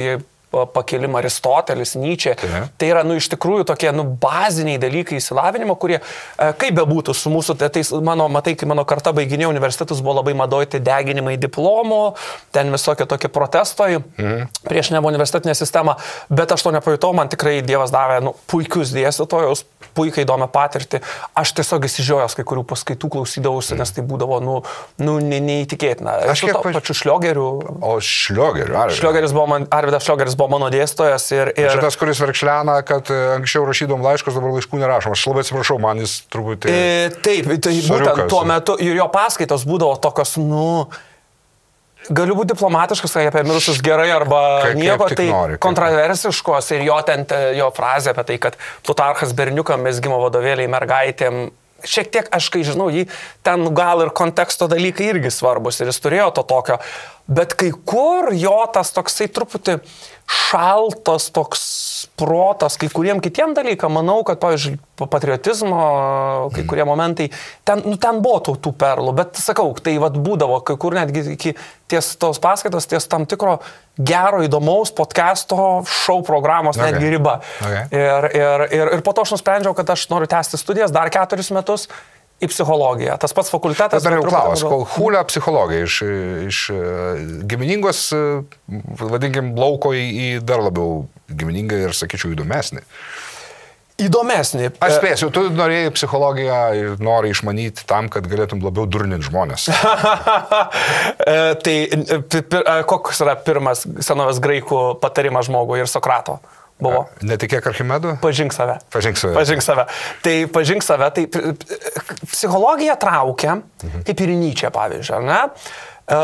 Speaker 3: pakilimą, Aristotelis, Nyčė. Tai, tai yra, nu, iš tikrųjų tokie, nu, baziniai dalykai įsilavinimo, kurie, kaip bebūtų su mūsų, tai mano, matai, kai mano karta baiginėjo universitetus, buvo labai madojti deginimai diplomų, ten visokie tokie protestai mhm. prieš neva universitetinę sistemą, bet aš to nepajutau, man tikrai Dievas davė, nu, puikius dėstytojus, puikiai įdomią patirtį. Aš tiesiog įsižiojęs kai kurių paskaitų klausydavausi, nes tai būdavo, nu, nu ne, neįtikėtina. Aš kiek pač... pačiu Šliogeriu.
Speaker 2: O Šliogeriu, ar?
Speaker 3: Šliogeris buvo man, Arvydas Šliogeris buvo mano dėstytojas ir... ir...
Speaker 2: Šitas, kuris verkšlena, kad anksčiau rašydom laiškus, dabar laiškų nerašom. Aš labai atsiprašau, man jis truputį...
Speaker 3: E, taip, tai būtent tuo metu ir jo paskaitos būdavo tokios, nu... Galiu būti diplomatiškas, kai apie mirusius gerai arba kaip, nieko, kaip tai nori, kontroversiškos ir jo, ten, jo frazė apie tai, kad Plutarchas berniukam mezgimo vadovėliai mergaitėm, šiek tiek aš kai žinau, jį ten gal ir konteksto dalykai irgi svarbus ir jis turėjo to tokio, bet kai kur jo tas toksai truputį šaltas toks protas, kai kuriem kitiem dalykam, manau, kad, pavyzdžiui, patriotizmo, kai kurie momentai, ten, nu, ten buvo tų, tų perlų, bet sakau, tai vat būdavo, kai kur netgi iki ties tos paskaitos, ties tam tikro gero, įdomaus podcast'o show programos okay. netgi riba. Okay. Ir, ir, ir, ir po to aš nusprendžiau, kad aš noriu tęsti studijas dar keturis metus į psichologiją. Tas pats fakultetas...
Speaker 2: Dar jau klaus, kol hulio psichologija iš, iš giminingos, vadinkim, lauko į, į dar labiau giminingą ir, sakyčiau, įdomesnį.
Speaker 3: Įdomesnį.
Speaker 2: Aš spėsiu, tu norėjai psichologiją ir nori išmanyti tam, kad galėtum labiau durninti žmonės.
Speaker 3: Tai pir, koks yra pirmas senovės graikų patarimas žmogui ir Sokrato? Buvo.
Speaker 2: Netikėk Archimedų?
Speaker 3: Pažink save.
Speaker 2: Pažink save.
Speaker 3: Pažink save. Tai pažink save, tai psichologija traukia, mhm. kaip ir Nyčė, pavyzdžiui, ar ne?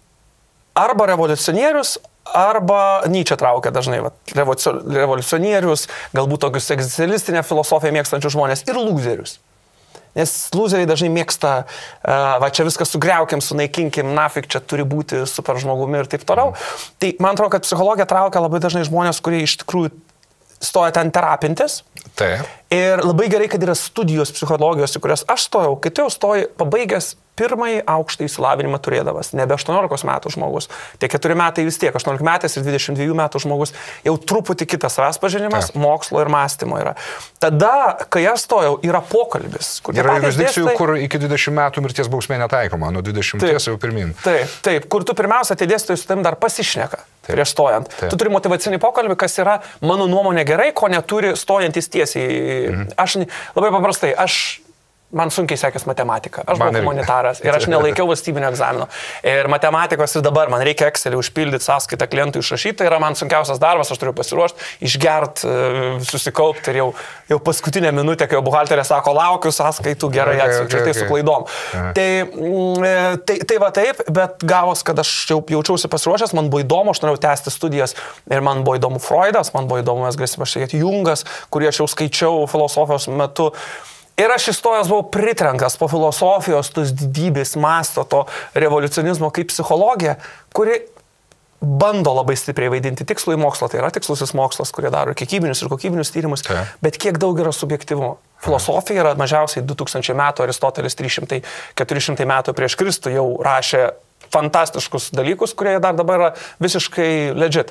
Speaker 3: Arba revoliucionierius, arba Nyčė traukia dažnai, va, revoliucionierius, galbūt tokius egzistencialistinę filosofiją mėgstančius žmonės ir lūzerius. Nes lūzeriai dažnai mėgsta, uh, va čia viską sugriaukim, sunaikinkim, nafik, čia turi būti super žmogumi ir taip toliau. Mm. Tai man atrodo, kad psichologija traukia labai dažnai žmonės, kurie iš tikrųjų stoja ten terapintis.
Speaker 2: Taip.
Speaker 3: Ir labai gerai, kad yra studijos psichologijos, į kurias aš stojau, kai tu jau stoji pabaigęs pirmąjį aukštą įsilavinimą turėdavas, nebe aštuoniolikos metų žmogus. Tie keturi metai vis tiek, aštuoniolikmetis ir dvidešimt dviejų metų žmogus, jau truputį kitas savęs pažinimas, Taip. mokslo ir mąstymo yra. Tada, kai aš stojau, yra pokalbis.
Speaker 2: Yra jurisdikcijų, dėstai... kur iki dvidešimt metų mirties bausmė netaikoma, nuo dvidešimties jau pirmin.
Speaker 3: Taip, taip, kur tu pirmiausia, tie dėstytojai su tam dar pasišneka. Prieš stojant. Taip. Tu turi motyvacinį pokalbį, kas yra, mano nuomonė, gerai, ko neturi stojantis tiesiai. Mhm. Aš labai paprastai, aš man sunkiai sekės matematika. Aš man buvau humanitaras ir aš nelaikiau valstybinio egzamino. Ir matematikos ir dabar man reikia Excelį užpildyti, sąskaitą klientui išrašyti, tai yra man sunkiausias darbas, aš turiu pasiruošti, išgert, susikaupti ir jau, jau paskutinę minutę, kai jau buhalterė sako, laukiu sąskaitų, gerai okay, atsiunčiu, okay, tai okay. su klaidom. Okay. Tai, tai, tai va taip, bet gavos, kad aš jau jaučiausi pasiruošęs, man buvo įdomu, aš norėjau tęsti studijas ir man buvo įdomu Freudas, man buvo įdomu, mes galėsime pašnekėti, Jungas, kurį aš jau skaičiau filosofijos metu. Ir aš įstojęs buvau pritrenkas po filosofijos, tos didybės masto, to revoliucionizmo kaip psichologija, kuri bando labai stipriai vaidinti tikslų į mokslą. Tai yra tikslusis mokslas, kurie daro kiekybinius ir kokybinius tyrimus, ja. bet kiek daug yra subjektyvumo. Filosofija yra mažiausiai du tūkstančiai metų, Aristotelis trys šimtai keturi šimtai metų prieš Kristų jau rašė fantastiškus dalykus, kurie dar dabar yra visiškai legit.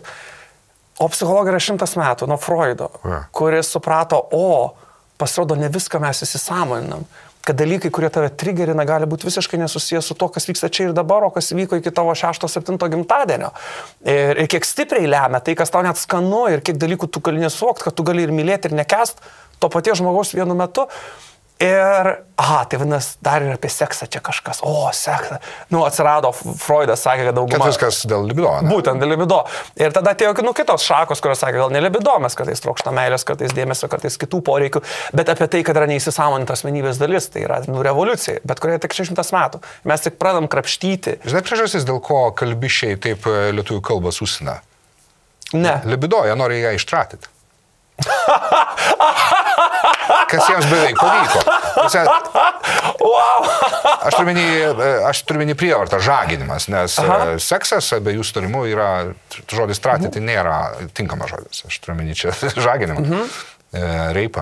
Speaker 3: O psichologija yra šimtas metų nuo Freudo, ja. kuris suprato, o pasirodo, ne viską mes įsisąmoninam, kad dalykai, kurie tave trigerina, gali būti visiškai nesusijęs su to, kas vyksta čia ir dabar, o kas vyko iki tavo šešto septinto gimtadienio. Ir, ir kiek stipriai lemia tai, kas tau net skanu, ir kiek dalykų tu gali nesuvokti, kad tu gali ir mylėti, ir nekęst to paties žmogaus vienu metu. Ir, aha, tai vadinasi, dar ir apie seksą čia kažkas, o, seksą. Nu, atsirado, Freudas sakė, kad dauguma...
Speaker 2: Kad viskas dėl libido, ne?
Speaker 3: Būtent, dėl libido. Ir tada atėjo, nu, kitos šakos, kurios sakė, gal ne libido, mes kartais trokšta meilės, kartais dėmesio, kartais kitų poreikių, bet apie tai, kad yra neįsisąmoninta asmenybės dalis, tai yra, nu, revoliucija, bet kurioje tik šimtas metų. Mes tik pradam krapštyti.
Speaker 2: Žinai, priežastis, dėl ko kalbišiai taip lietuvių kalbą susina?
Speaker 3: Ne.
Speaker 2: Libido, jie nori ją ištratyti. Kas jiems beveik pavyko.
Speaker 3: Wow.
Speaker 2: Aš turiu menį, aš turiu menį prievartą, žaginimas, nes Aha. seksas abiejų sutarimų yra, žodis tratyti mhm. nėra tinkamas žodis. Aš turiu menį čia žaginimą. Mhm. Reipa.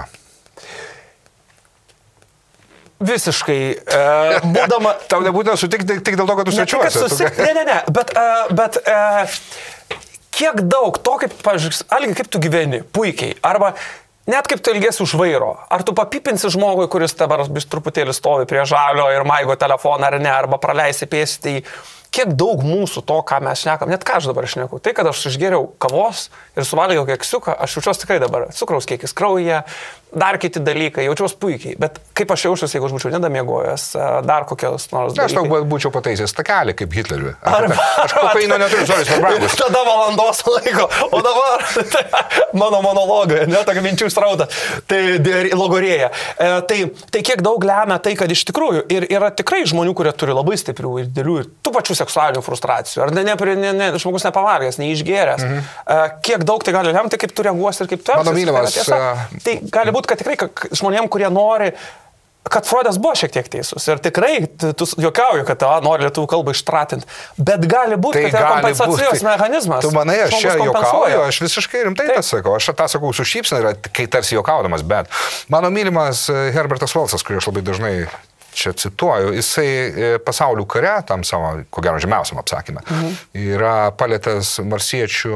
Speaker 3: Visiškai. E, būdama...
Speaker 2: Tau nebūtina sutikti tik dėl to, kad tu svečiuosi.
Speaker 3: Susik... Ne, ne, ne, bet... Uh, bet uh, kiek daug to, kaip, pavyzdžiui, Algi, kaip tu gyveni, puikiai, arba net kaip tu ilgesi už vairo, ar tu papipinsi žmogui, kuris dabar vis truputėlį stovi prie žalio ir maigo telefoną ar ne, arba praleisi pėsti, tai kiek daug mūsų to, ką mes šnekam, net ką aš dabar šneku, tai kad aš išgeriau kavos ir suvalgiau keksiuką, aš jaučiuosi tikrai dabar, cukraus kiekis kraujyje, dar kiti dalykai, jaučiuosi puikiai, bet kaip aš jaučiuosi, jeigu aš būčiau nedamiegojęs, dar kokios nors dalykai.
Speaker 2: Aš tau būčiau pataisęs takelį kaip Hitleriui. Aš kokaino neturiu, žodžius, nebrangus.
Speaker 3: Tada valandos laiko, o dabar mano monologai, ne, tokia minčių srauta, tai logorėja. E, tai, tai kiek daug lemia tai, kad iš tikrųjų ir yra tikrai žmonių, kurie turi labai stiprių ir dėlių ir tų pačių seksualinių frustracijų, ar ne, ne, ne, ne, žmogus nepavargęs, neišgėręs. Mhm. E, kiek daug tai gali lemti, kaip tu reaguosi ir kaip tu elgsies.
Speaker 2: Mano mylimas.
Speaker 3: Tai, tai gali būti, kad tikrai žmonėm, kurie nori, kad Freudas buvo šiek tiek teisus ir tikrai tu juokauji, kad a, nori lietuvių kalbą ištratinti, bet gali būti, tai kad tai yra kompensacijos būt. Mechanizmas.
Speaker 2: Tu manai, aš čia juokauju, aš visiškai rimtai tą sakau, aš tą sakau su šypsena, kai tarsi juokaudamas, bet mano mylimas Herbertas Walsas, kurį aš labai dažnai čia cituoju, jisai pasaulių kare, tam savo, ko gero, žemiausiam apsakymę, mhm. yra palėtęs marsiečių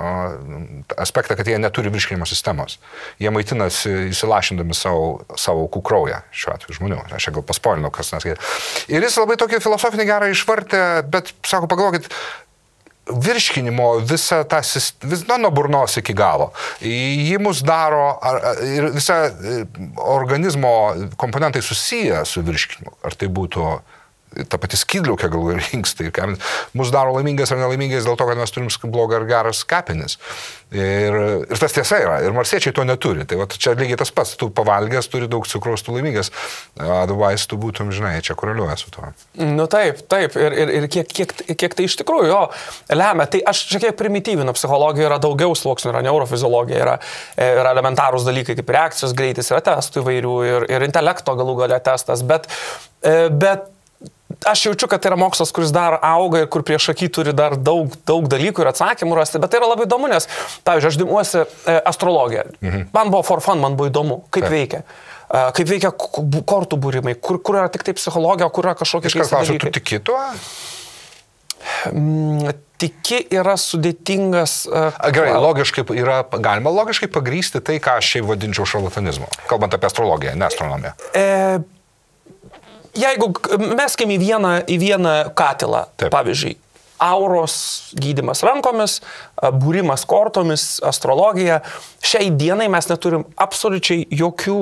Speaker 2: aspektą, kad jie neturi virškinimo sistemos. Jie maitinasi įsilašindami savo, savo aukų kraują, šiuo atveju žmonių. Aš gal paspoilinau, kas nes. Ir jis labai tokį filosofinį gerą išvartė, bet, sako, pagalvokit, virškinimo visą tą sistemą, nuo burnos iki galo. Jį mus daro, ar, ir visa organizmo komponentai susiję su virškinimu. Ar tai būtų ta pati skydliaukė, gal ir inkstai, mus daro laimingas ar nelaimingas dėl to, kad mes turim blogą ar geras kepenis. Ir, ir tas tiesa yra, ir marsiečiai to neturi. Tai va, čia lygiai tas pats, tu pavalgęs, turi daug cukraus, tu laimingas, otherwise tu būtum, žinai, čia koreliuoja su tuo.
Speaker 3: Nu taip, taip, ir, ir, ir kiek, kiek, kiek tai iš tikrųjų jo lemia. Tai aš šiek tiek primityvinu, psichologijoje yra daugiau sluoksnių, yra neurofiziologija, yra, yra elementarūs dalykai kaip reakcijos greitis, yra testų įvairių ir, ir intelekto galų galia testas, bet, bet aš jaučiu, kad tai yra mokslas, kuris dar auga ir kur prieš akį turi dar daug, daug dalykų ir atsakymų rasti, bet tai yra labai įdomu, nes, pavyzdžiui, aš dimuosi e, astrologiją. Mhm. Man buvo for fun, man buvo įdomu, kaip Taip. veikia. E, kaip veikia kortų būrimai, kur, kur yra tik tai psichologija, kur yra kažkokie keisti dalykai.
Speaker 2: Tu tiki tuo?
Speaker 3: Mm, tiki yra sudėtingas... Uh,
Speaker 2: Gerai, logiškai yra, galima logiškai pagrysti tai, ką aš šiaip vadinčiau šarlatanizmu, kalbant apie astrologiją, ne astronomiją.
Speaker 3: E, Jeigu meskim į vieną, į vieną katilą, Taip. pavyzdžiui, auros gydymas rankomis, būrimas kortomis, astrologija, šiai dienai mes neturim absoliučiai jokių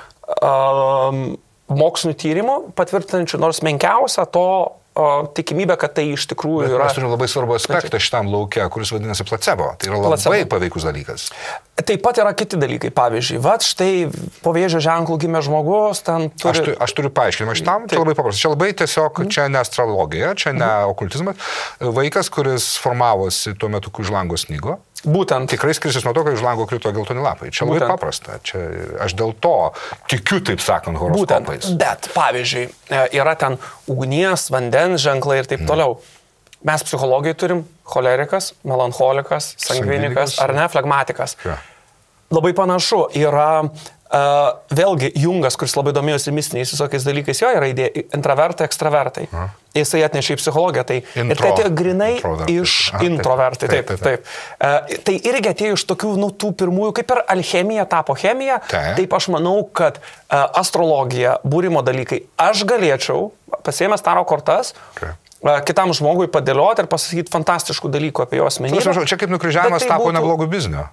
Speaker 3: um, mokslinių tyrimų patvirtinančių nors menkiausią to o, tikimybę, kad tai iš tikrųjų
Speaker 2: Bet
Speaker 3: yra...
Speaker 2: Mes turime labai svarbų aspektą šitam lauke, kuris vadinasi placebo. Tai yra labai placebo. Paveikus dalykas.
Speaker 3: Taip pat yra kiti dalykai. Pavyzdžiui, va štai po vėžio ženklų gimė žmogus, ten turi...
Speaker 2: Aš, tu, aš turiu paaiškinimą šitam, čia labai paprasta. Čia labai tiesiog, mm. čia ne astrologija, čia ne mm. okultizmas. Vaikas, kuris formavosi tuo metu, kai už lango snygo.
Speaker 3: Būtent.
Speaker 2: Tikrai skirsis nuo to, kai už lango krito geltoni lapai. Čia labai Būtent. paprasta. Čia, aš dėl to tikiu, taip sakant, horoskopais.
Speaker 3: Būtent. Bet, pavyzdžiui, yra ten ugnies, vandens ženklai ir taip mm. toliau. Mes psichologijai turim cholerikas, melancholikas, sangvinikas ar ne, flegmatikas. Ja. Labai panašu yra, uh, vėlgi, Jungas, kuris labai domėjosi mistiniais visokiais dalykais, jo yra idėja intravertai, ekstravertai. Aha. Jisai atnešė į psichologiją. Tai, intro, ir tai atėjo grinai iš Aha, introvertai. Taip, taip. taip. taip. Uh, tai irgi atėjo iš tokių, nu, tų pirmųjų, kaip ir alchemija tapo chemija. Taip, taip aš manau, kad uh, astrologija, būrimo dalykai, aš galėčiau, pasiėmęs taro kortas, okay. kitam žmogui padėlioti ir pasakyti fantastiškų dalykų apie jo asmenybę.
Speaker 2: Čia kaip nukryžiavimas tai tapo būtų... neblogų biznio.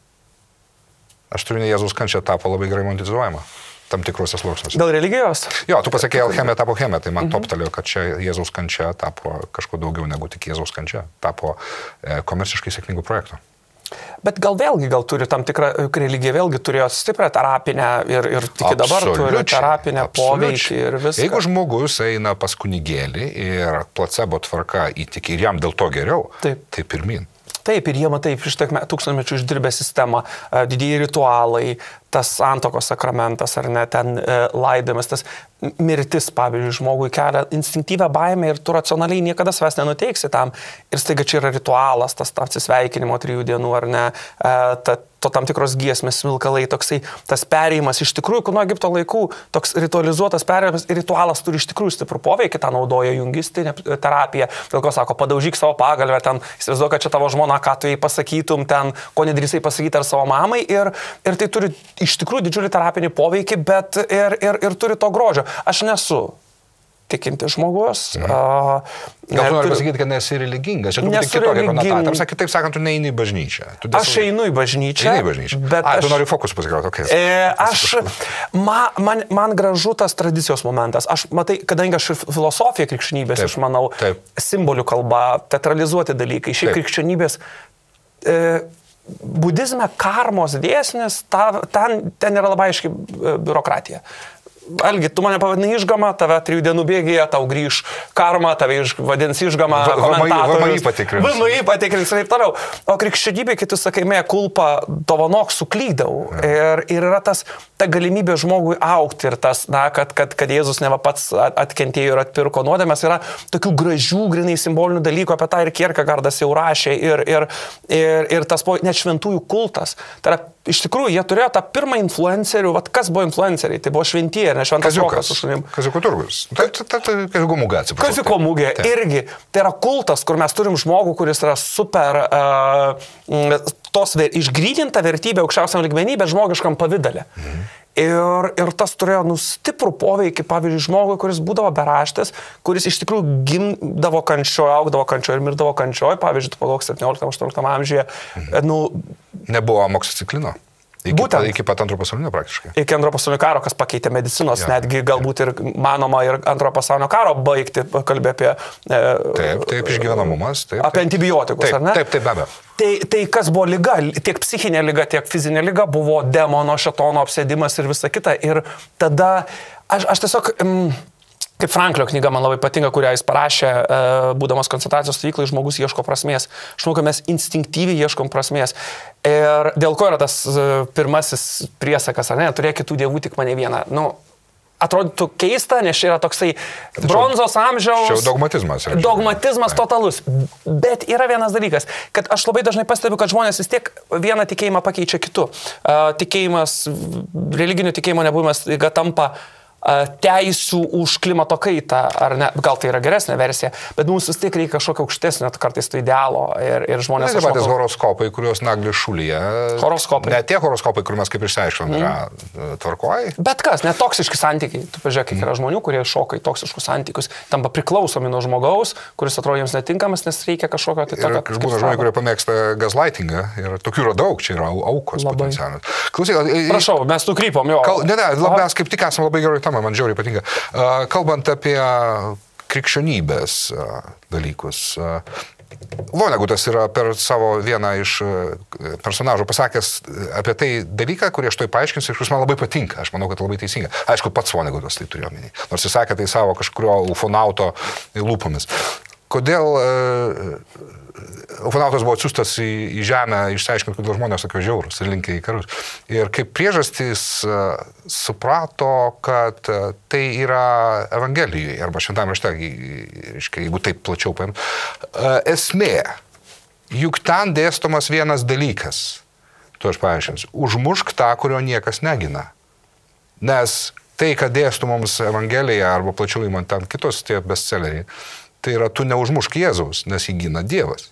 Speaker 2: Aš turiu ne Jėzaus kančia tapo labai gerai monetizuojama tam tikrose sluoksniuose.
Speaker 3: Dėl religijos?
Speaker 2: Jo, tu pasakėjai, alchemija tapo chemija, tai man mm -hmm. toptelėjo, kad čia Jėzaus kančia tapo kažko daugiau negu tik Jėzaus kančia. Tapo e, komerciškai sėkmingų projektų.
Speaker 3: Bet gal vėlgi, gal turi tam tikrą religija, vėlgi turėjo stiprią terapinę ir, ir tik dabar turi terapinę poveikį ir viską.
Speaker 2: Jeigu žmogus eina pas kunigėlį ir placebo tvarka įtiki ir jam dėl to geriau, Taip. tai pirmin.
Speaker 3: Taip, ir jie, matai, prieš tiek tūkstantmečių išdirbę sistemą, didieji ritualai, tas santuokos sakramentas, ar ne, ten e, laidojimas, tas mirtis, pavyzdžiui, žmogui kelia instinktyvę baimę ir tu racionaliai niekada savęs nenuteiksi tam. Ir staiga čia yra ritualas, tas atsisveikinimo trijų dienų, ar ne, e, ta, to tam tikros giesmės, smilkalai, toksai tas perėjimas. Iš tikrųjų, nuo Egipto laikų toks ritualizuotas perėjimas ir ritualas turi iš tikrųjų stiprų poveikį, tą naudoja jungistinė terapija. Dėl ko sako, padaužyk savo pagalbę, ten įsivaizduok, kad čia tavo žmona, ką tu jai pasakytum, ten, ko nedrįsai pasakyti ar savo mamai. Ir, ir tai turi iš tikrųjų didžiulį terapinį poveikį, bet ir, ir, ir turi to grožio. Aš nesu tikinti žmogus.
Speaker 2: Mhm. Uh, Gal tu nori pasakyti, kad nesi religingas? Čia tu tik kitokia konotacija. Tam sakai, taip sakant, tu neini į bažnyčią. Tu
Speaker 3: desu... Aš einu į bažnyčią.
Speaker 2: Eini į bažnyčią. Bet A, aš... tu nori fokus pasikrauti, okei. Okay.
Speaker 3: E, aš... Ma, man, man gražu tas tradicijos momentas. Aš, matai, kadangi aš ir filosofija krikščionybės, aš manau, taip. Simbolių kalba, teatralizuoti dalykai. Šiaip krikščionybės... E, budizme karmos dėsnis, ta, ten, ten yra labai aiški biurokratija. Algi, tu mane pavadinai išgama, tave trijų dienų bėgėje, tau grįž karma, tave iš, vadins išgama, komentatorius.
Speaker 2: V M I patikrins.
Speaker 3: V M I patikrins ir taip toliau. O krikščionybė, kai tu sakai, mė kulpa, dovanok, suklydau. Ir, ir yra tas, ta galimybė žmogui aukti ir tas, na, kad, kad, kad Jėzus neva pats atkentėjo ir atpirko nuodėmes. Yra tokių gražių, grinai simbolinių dalykų, apie tą ir Kierkegaardas jau rašė. Ir, ir, ir, ir tas net šventųjų kultas. Tai yra, iš tikrųjų, jie turėjo tą pirmą influencerių, vat kas buvo influenceriai, tai buvo šventieji, ne Šventas Rokas su šunim.
Speaker 2: Kaziuko turgus. Tai Kaziuko mugė, atsiprašau.
Speaker 3: Kaziuko mugė irgi. Tai yra kultas, kur mes turim žmogų, kuris yra super uh, tos ver, išgrydinta vertybė aukščiausiam lygmenį, bet žmogiškam pavidale. Mhm. Ir, ir tas turėjo nu, stiprų poveikį, pavyzdžiui, žmogui, kuris būdavo beraštis, kuris iš tikrųjų gimdavo kančioje, augdavo kančioje ir mirdavo kančioje, pavyzdžiui, tu pagalvok septynioliktam aštuonioliktam amžiuje. Mhm. Nu,
Speaker 2: nebuvo amoksiciklino. Iki,
Speaker 3: būtent.
Speaker 2: Iki pat antro pasaulinio praktiškai.
Speaker 3: Iki antro pasaulinio karo, kas pakeitė medicinos, ja. Netgi galbūt ir manoma ir antro pasaulinio karo baigti, kalbė apie... E,
Speaker 2: taip, taip, išgyvenamumas. Taip,
Speaker 3: apie
Speaker 2: taip.
Speaker 3: Antibiotikus,
Speaker 2: taip,
Speaker 3: ar ne?
Speaker 2: Taip, taip, be abejo.
Speaker 3: Tai, tai kas buvo lyga, tiek psichinė lyga, tiek fizinė lyga, buvo demono, šetono apsėdimas ir visa kita. Ir tada aš, aš tiesiog... Mm, kaip Franklio knyga man labai patinka, kurią jis parašė, būdamas koncentracijos stovyklai, žmogus ieško prasmės. Aš manau, kad mes instinktyviai ieškom prasmės. Ir dėl ko yra tas pirmasis priesakas, ar ne, turėk kitų dievų, tik mane vieną. Nu, atrodytų keista, nes čia yra toksai bronzos amžiaus...
Speaker 2: Čia dogmatizmas. Yra,
Speaker 3: dogmatizmas totalus. Bet yra vienas dalykas, kad aš labai dažnai pastebiu, kad žmonės vis tiek vieną tikėjimą pakeičia kitu. Tikėjimas, religinio tikėjimo nebuvimas tampa teisų už klimato kaitą, ar ne, gal tai yra geresnė versija, bet mums vis tiek reikia kažkokio aukštesnio, kartais to idealo ir, ir žmonės...
Speaker 2: Tai patys horoskopai, kuriuos nagli šulyje.
Speaker 3: Horoskopai.
Speaker 2: Ne tie horoskopai, kur mes kaip išsiaiškinom, mm. yra tvarkoj.
Speaker 3: Bet kas, net toksiški santykiai. Tu pažiūrėk, kiek mm. yra žmonių, kurie šoka į toksiškus santykius, tampa priklausomi nuo žmogaus, kuris atrodo jiems netinkamas, nes reikia kažkokio tai tokio...
Speaker 2: Ir būna žmonių, kurie pamėgsta gaslightingą ir tokių yra daug, čia yra aukos potencialas. Klausyk,
Speaker 3: prašau, mes nukrypom jo.
Speaker 2: Kal, ne, ne, lab, mes kaip tik esame labai gerai tam, man žiauriai patinka. Uh, kalbant apie krikščionybės uh, dalykus, uh, Vonegutas yra per savo vieną iš personažų pasakęs apie tai dalyką, kurį aš to paaiškinsiu ir kuris man labai patinka. Aš manau, kad labai teisinga. Aišku, pats Vonegutas tai turėjo omeny. Nors jis sakė tai savo kažkurio ufonauto lūpomis. Kodėl uh, ufonautas buvo atsiųstas į, į žemę išsiaiškinti, kodėl žmonės tokie žiaurūs ir linkia į karus. Ir kaip priežastys uh, suprato, kad uh, tai yra Evangelijoje arba šventame rašte, jeigu taip plačiau paim. Uh, esmė, juk ten dėstomas vienas dalykas, tu aš paaiškinsiu, užmušk tą, kurio niekas negina. Nes tai, kad dėsto mums Evangelija arba plačiau įmant ten kitos tie bestselleriai, tai yra tu neužmušk Jėzaus, nes jį gina Dievas.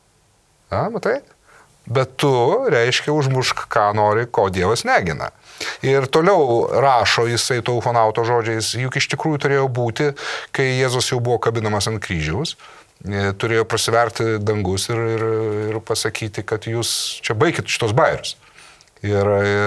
Speaker 2: A, matai? Bet tu, reiškia, užmušk, ką nori, ko Dievas negina. Ir toliau rašo jisai to ufonauto žodžiais, juk iš tikrųjų turėjo būti, kai Jėzus jau buvo kabinamas ant kryžiaus, turėjo prasiverti dangus ir, ir, ir pasakyti, kad jūs čia baikit šitos bairius. Ir,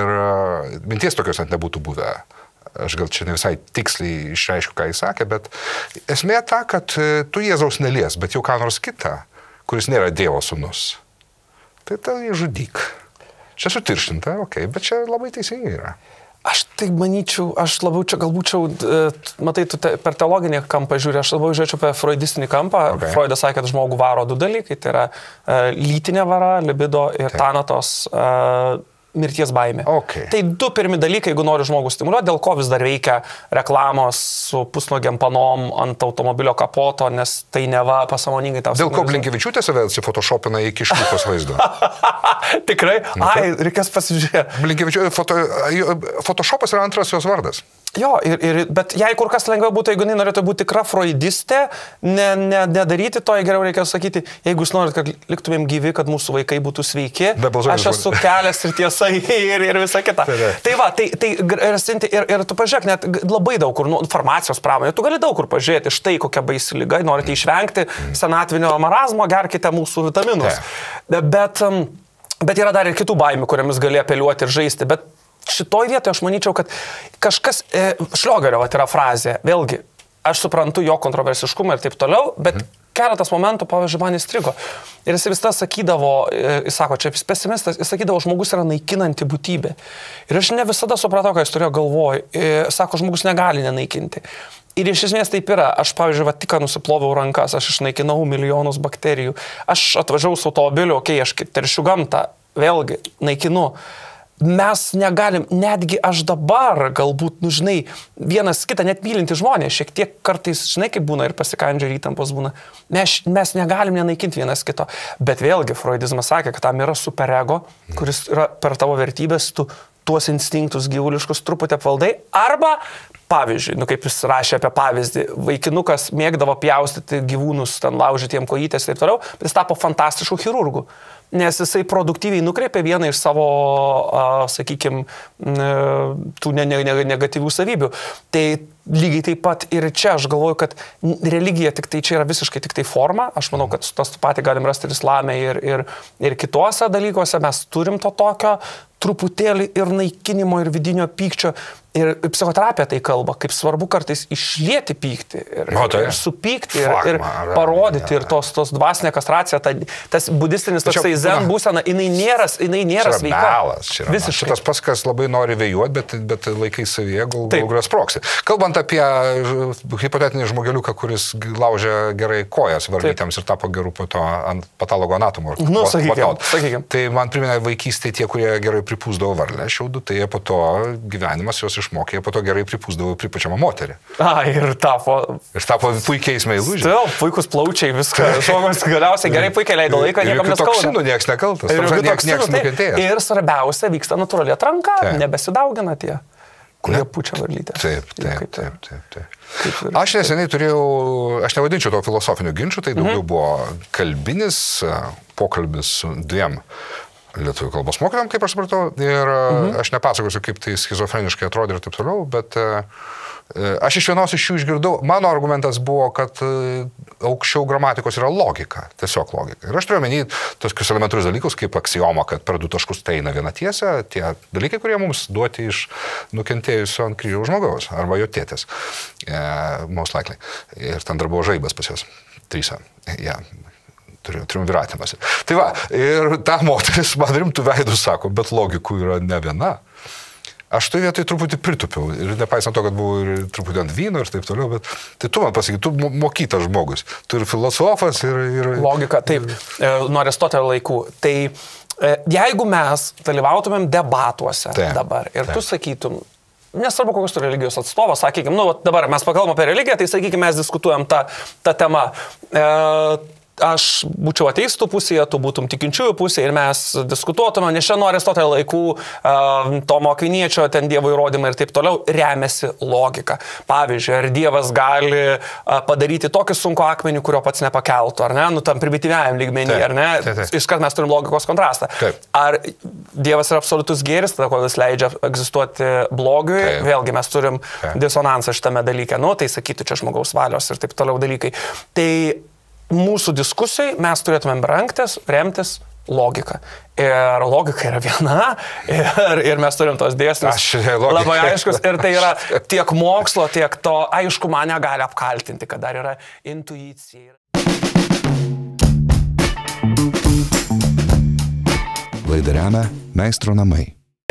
Speaker 2: ir minties tokios net nebūtų buvę. Aš gal čia ne visai tiksliai išreiškiu, ką jis sakė, bet esmė ta, kad tu Jėzaus nelies, bet jau ką nors kitą, kuris nėra Dievo sūnus. Tai tai žudyk. Čia sutirštinta, okei, okay, bet čia labai teisingai yra.
Speaker 3: Aš tai manyčiau, aš labiau čia galbūt čia, matai, tu te, per teologinį kampą žiūri, aš labiau žiūrėčiau apie freudistinį kampą. Okay. Freudas sakė, kad žmogų varo du dalykai, tai yra uh, lytinė vara, libido ir
Speaker 2: Taip.
Speaker 3: tanatos. Uh, mirties baimė.
Speaker 2: Okay.
Speaker 3: Tai du pirmi dalykai, jeigu nori žmogus stimuliuoti, dėl ko vis dar veikia reklamos su pusnuogiam panom ant automobilio kapoto, nes tai neva pasąmoningai tau.
Speaker 2: Dėl ko Blinkevičiūtė save atsifotoshopina iki šliukos vaizdo?
Speaker 3: Tikrai? Ai, reikės pasižiūrėti.
Speaker 2: Blinkevičiūtė, foto, Photoshopas yra antras jos vardas.
Speaker 3: Jo, ir, ir, bet jei kur kas lengviau būtų, jeigu jinai norėtų būti tikra freudistė, ne, ne, nedaryti to, geriau reikia sakyti, jeigu jūs norit, kad liktumėm gyvi, kad mūsų vaikai būtų sveiki, aš esu kelias ir tiesa ir, ir visa kita. Tai, tai va, tai, tai ir, ir tu pažiūrėk, net labai daug kur, nu, farmacijos pramonė, tu gali daug kur pažiūrėti, štai kokia baisi liga, norite išvengti senatvinio marazmo, gerkite mūsų vitaminus. Bet, bet yra dar ir kitų baimių, kuriamis gali apeliuoti ir žaisti. Bet šitoj vietoje aš manyčiau, kad kažkas, e, Šliogerio vat, yra frazė, vėlgi, aš suprantu jo kontroversiškumą ir taip toliau, bet mm. keletas momentų, pavyzdžiui, man įstrigo. Ir jis vis tą sakydavo, jis sako, čia jis pesimistas, jis sakydavo, žmogus yra naikinanti būtybė. Ir aš ne visada supratau, ką jis turėjo galvoj. Sako, žmogus negali nenaikinti. Ir iš esmės taip yra. Aš, pavyzdžiui, va, tik nusiploviau rankas, aš išnaikinau milijonus bakterijų. Aš atvažiavau su automobiliu, okei, okay, aš teršiu gamtą, vėlgi, naikinu. Mes negalim, netgi aš dabar galbūt, nu žinai, vienas kitą net mylinti žmonės, šiek tiek kartais, žinai, kaip būna ir pasikandžia ir įtampos būna, mes, mes negalim nenaikinti vienas kito. Bet vėlgi, freudizmas sakė, kad tam yra superego, kuris yra per tavo vertybės, tu tuos instinktus gyvuliškus truputį apvaldai, arba, pavyzdžiui, nu kaip jis rašė apie pavyzdį, vaikinukas mėgdavo pjaustyti gyvūnus, ten laužyti jiem kojytės ir taip toliau, bet jis tapo fantastišku chirurgu. Nes jisai produktyviai nukreipė vieną iš savo, sakykime, tų ne, ne, ne, negatyvių savybių. Tai lygiai taip pat ir čia aš galvoju, kad religija tik tai čia yra visiškai tik tai forma. Aš manau, kad tas patį galim rasti ir islame, ir, ir, ir kitose dalykuose. Mes turim to tokio truputėlį ir naikinimo, ir vidinio pykčio. Ir psichoterapija tai kalba, kaip svarbu kartais išlieti pyktį ir,
Speaker 2: o, tai.
Speaker 3: ir supykti ir, ir parodyti. Ir tos, tos dvasinė kastracija, ta, tas budistinis toksai zen būsena, jinai nėra, jinai nėra sveika.
Speaker 2: Melas, visiškai. Šitas paskas labai nori vėjuoti, bet, bet laikai savyje gal, gal grasproksi. Kalbant apie hipotetinį žmogeliuką, kuris laužė gerai kojas varlytėms ir tapo gerų po to ant patologo anatomo.
Speaker 3: Nu, sakykim, sakykim.
Speaker 2: Tai man primena vaikystėje tie, kurie gerai pripūsdavo varlę šiaudų, tai po to gyvenimas jos išmokė, po to gerai pripūsdavo pripačiamą moterį.
Speaker 3: A, ir tapo.
Speaker 2: Ir tapo puikiais meilužiais.
Speaker 3: Taip, puikus plaučiai, viską. Žmogus galiausiai gerai puikiai leido laiką, niekam neskauda.
Speaker 2: Ir toksinų nieks nekaltas. Ir nieks, nieks nukentėjęs.
Speaker 3: Ir svarbiausia, vyksta natūrali atranka, nebesidaugina tie, kurie pučia varlytę.
Speaker 2: Taip, taip, taip, taip, taip. Aš neseniai turėjau, aš nevadinčiau to filosofinių ginčių, tai daugiau buvo kalbinis pokalbis su dviem lietuvių kalbos mokytojam, kaip aš supratau, ir mhm. aš nepasakosiu, kaip tai schizofreniškai atrodė ir taip toliau, bet aš iš vienos iš jų išgirdau, mano argumentas buvo, kad aukščiau gramatikos yra logika, tiesiog logika. Ir aš turiu menį tokius elementarius dalykus, kaip aksioma, kad per du taškus tai eina viena tiesa, tie dalykai, kurie mums duoti iš nukentėjusio ant kryžiaus žmogaus, arba jo tėtės, most likely. Ir ten dar buvo žaibas pas jos, trysa, ja. Triumviratinuose. Tai va, ir ta moteris man rimtų veidų sako, bet logikų yra ne viena. Aš tai vietoj truputį pritupiau ir nepaisant to, kad buvau ir truputį ant vyno ir taip toliau, bet tai tu man pasakai, tu mokytas žmogus, tu ir filosofas ir... ir...
Speaker 3: Logika, taip, nuo Aristotelio laikų. Tai jeigu mes dalyvautumėm debatuose taip, dabar ir taip. Tu sakytum, nesvarbu, kokios tu religijos atstovas, sakykime, nu dabar mes pakalbam apie religiją, tai sakykime, mes diskutuojam tą, tą temą. E, Aš būčiau ateistų pusėje, tu būtum tikinčiųjų pusėje ir mes diskutuotume, nes čia nuo Aristotelio laikų uh, Tomo Akviniečio, ten Dievo įrodymai ir taip toliau, remiasi logika. Pavyzdžiui, ar Dievas gali uh, padaryti tokį sunku akmenį, kurio pats nepakeltų, ar ne, nu tam primityviajam lygmenį, ar ne, iškart mes turim logikos kontrastą. Taip. Ar Dievas yra absoliutus gėris, tada kol jis leidžia egzistuoti blogiui, taip. Vėlgi mes turim taip. Disonansą šitame dalyke, nu tai sakytų čia žmogaus valios ir taip toliau dalykai. Tai mūsų diskusijai mes turėtumėm rengtis, remtis logiką. Ir logika yra viena, ir, ir mes turim tos dėsnius labai aiškus. Ir tai yra tiek mokslo, tiek to, aišku, mane gali apkaltinti, kad dar yra intuicija.
Speaker 1: Laidą remia Meistro namai.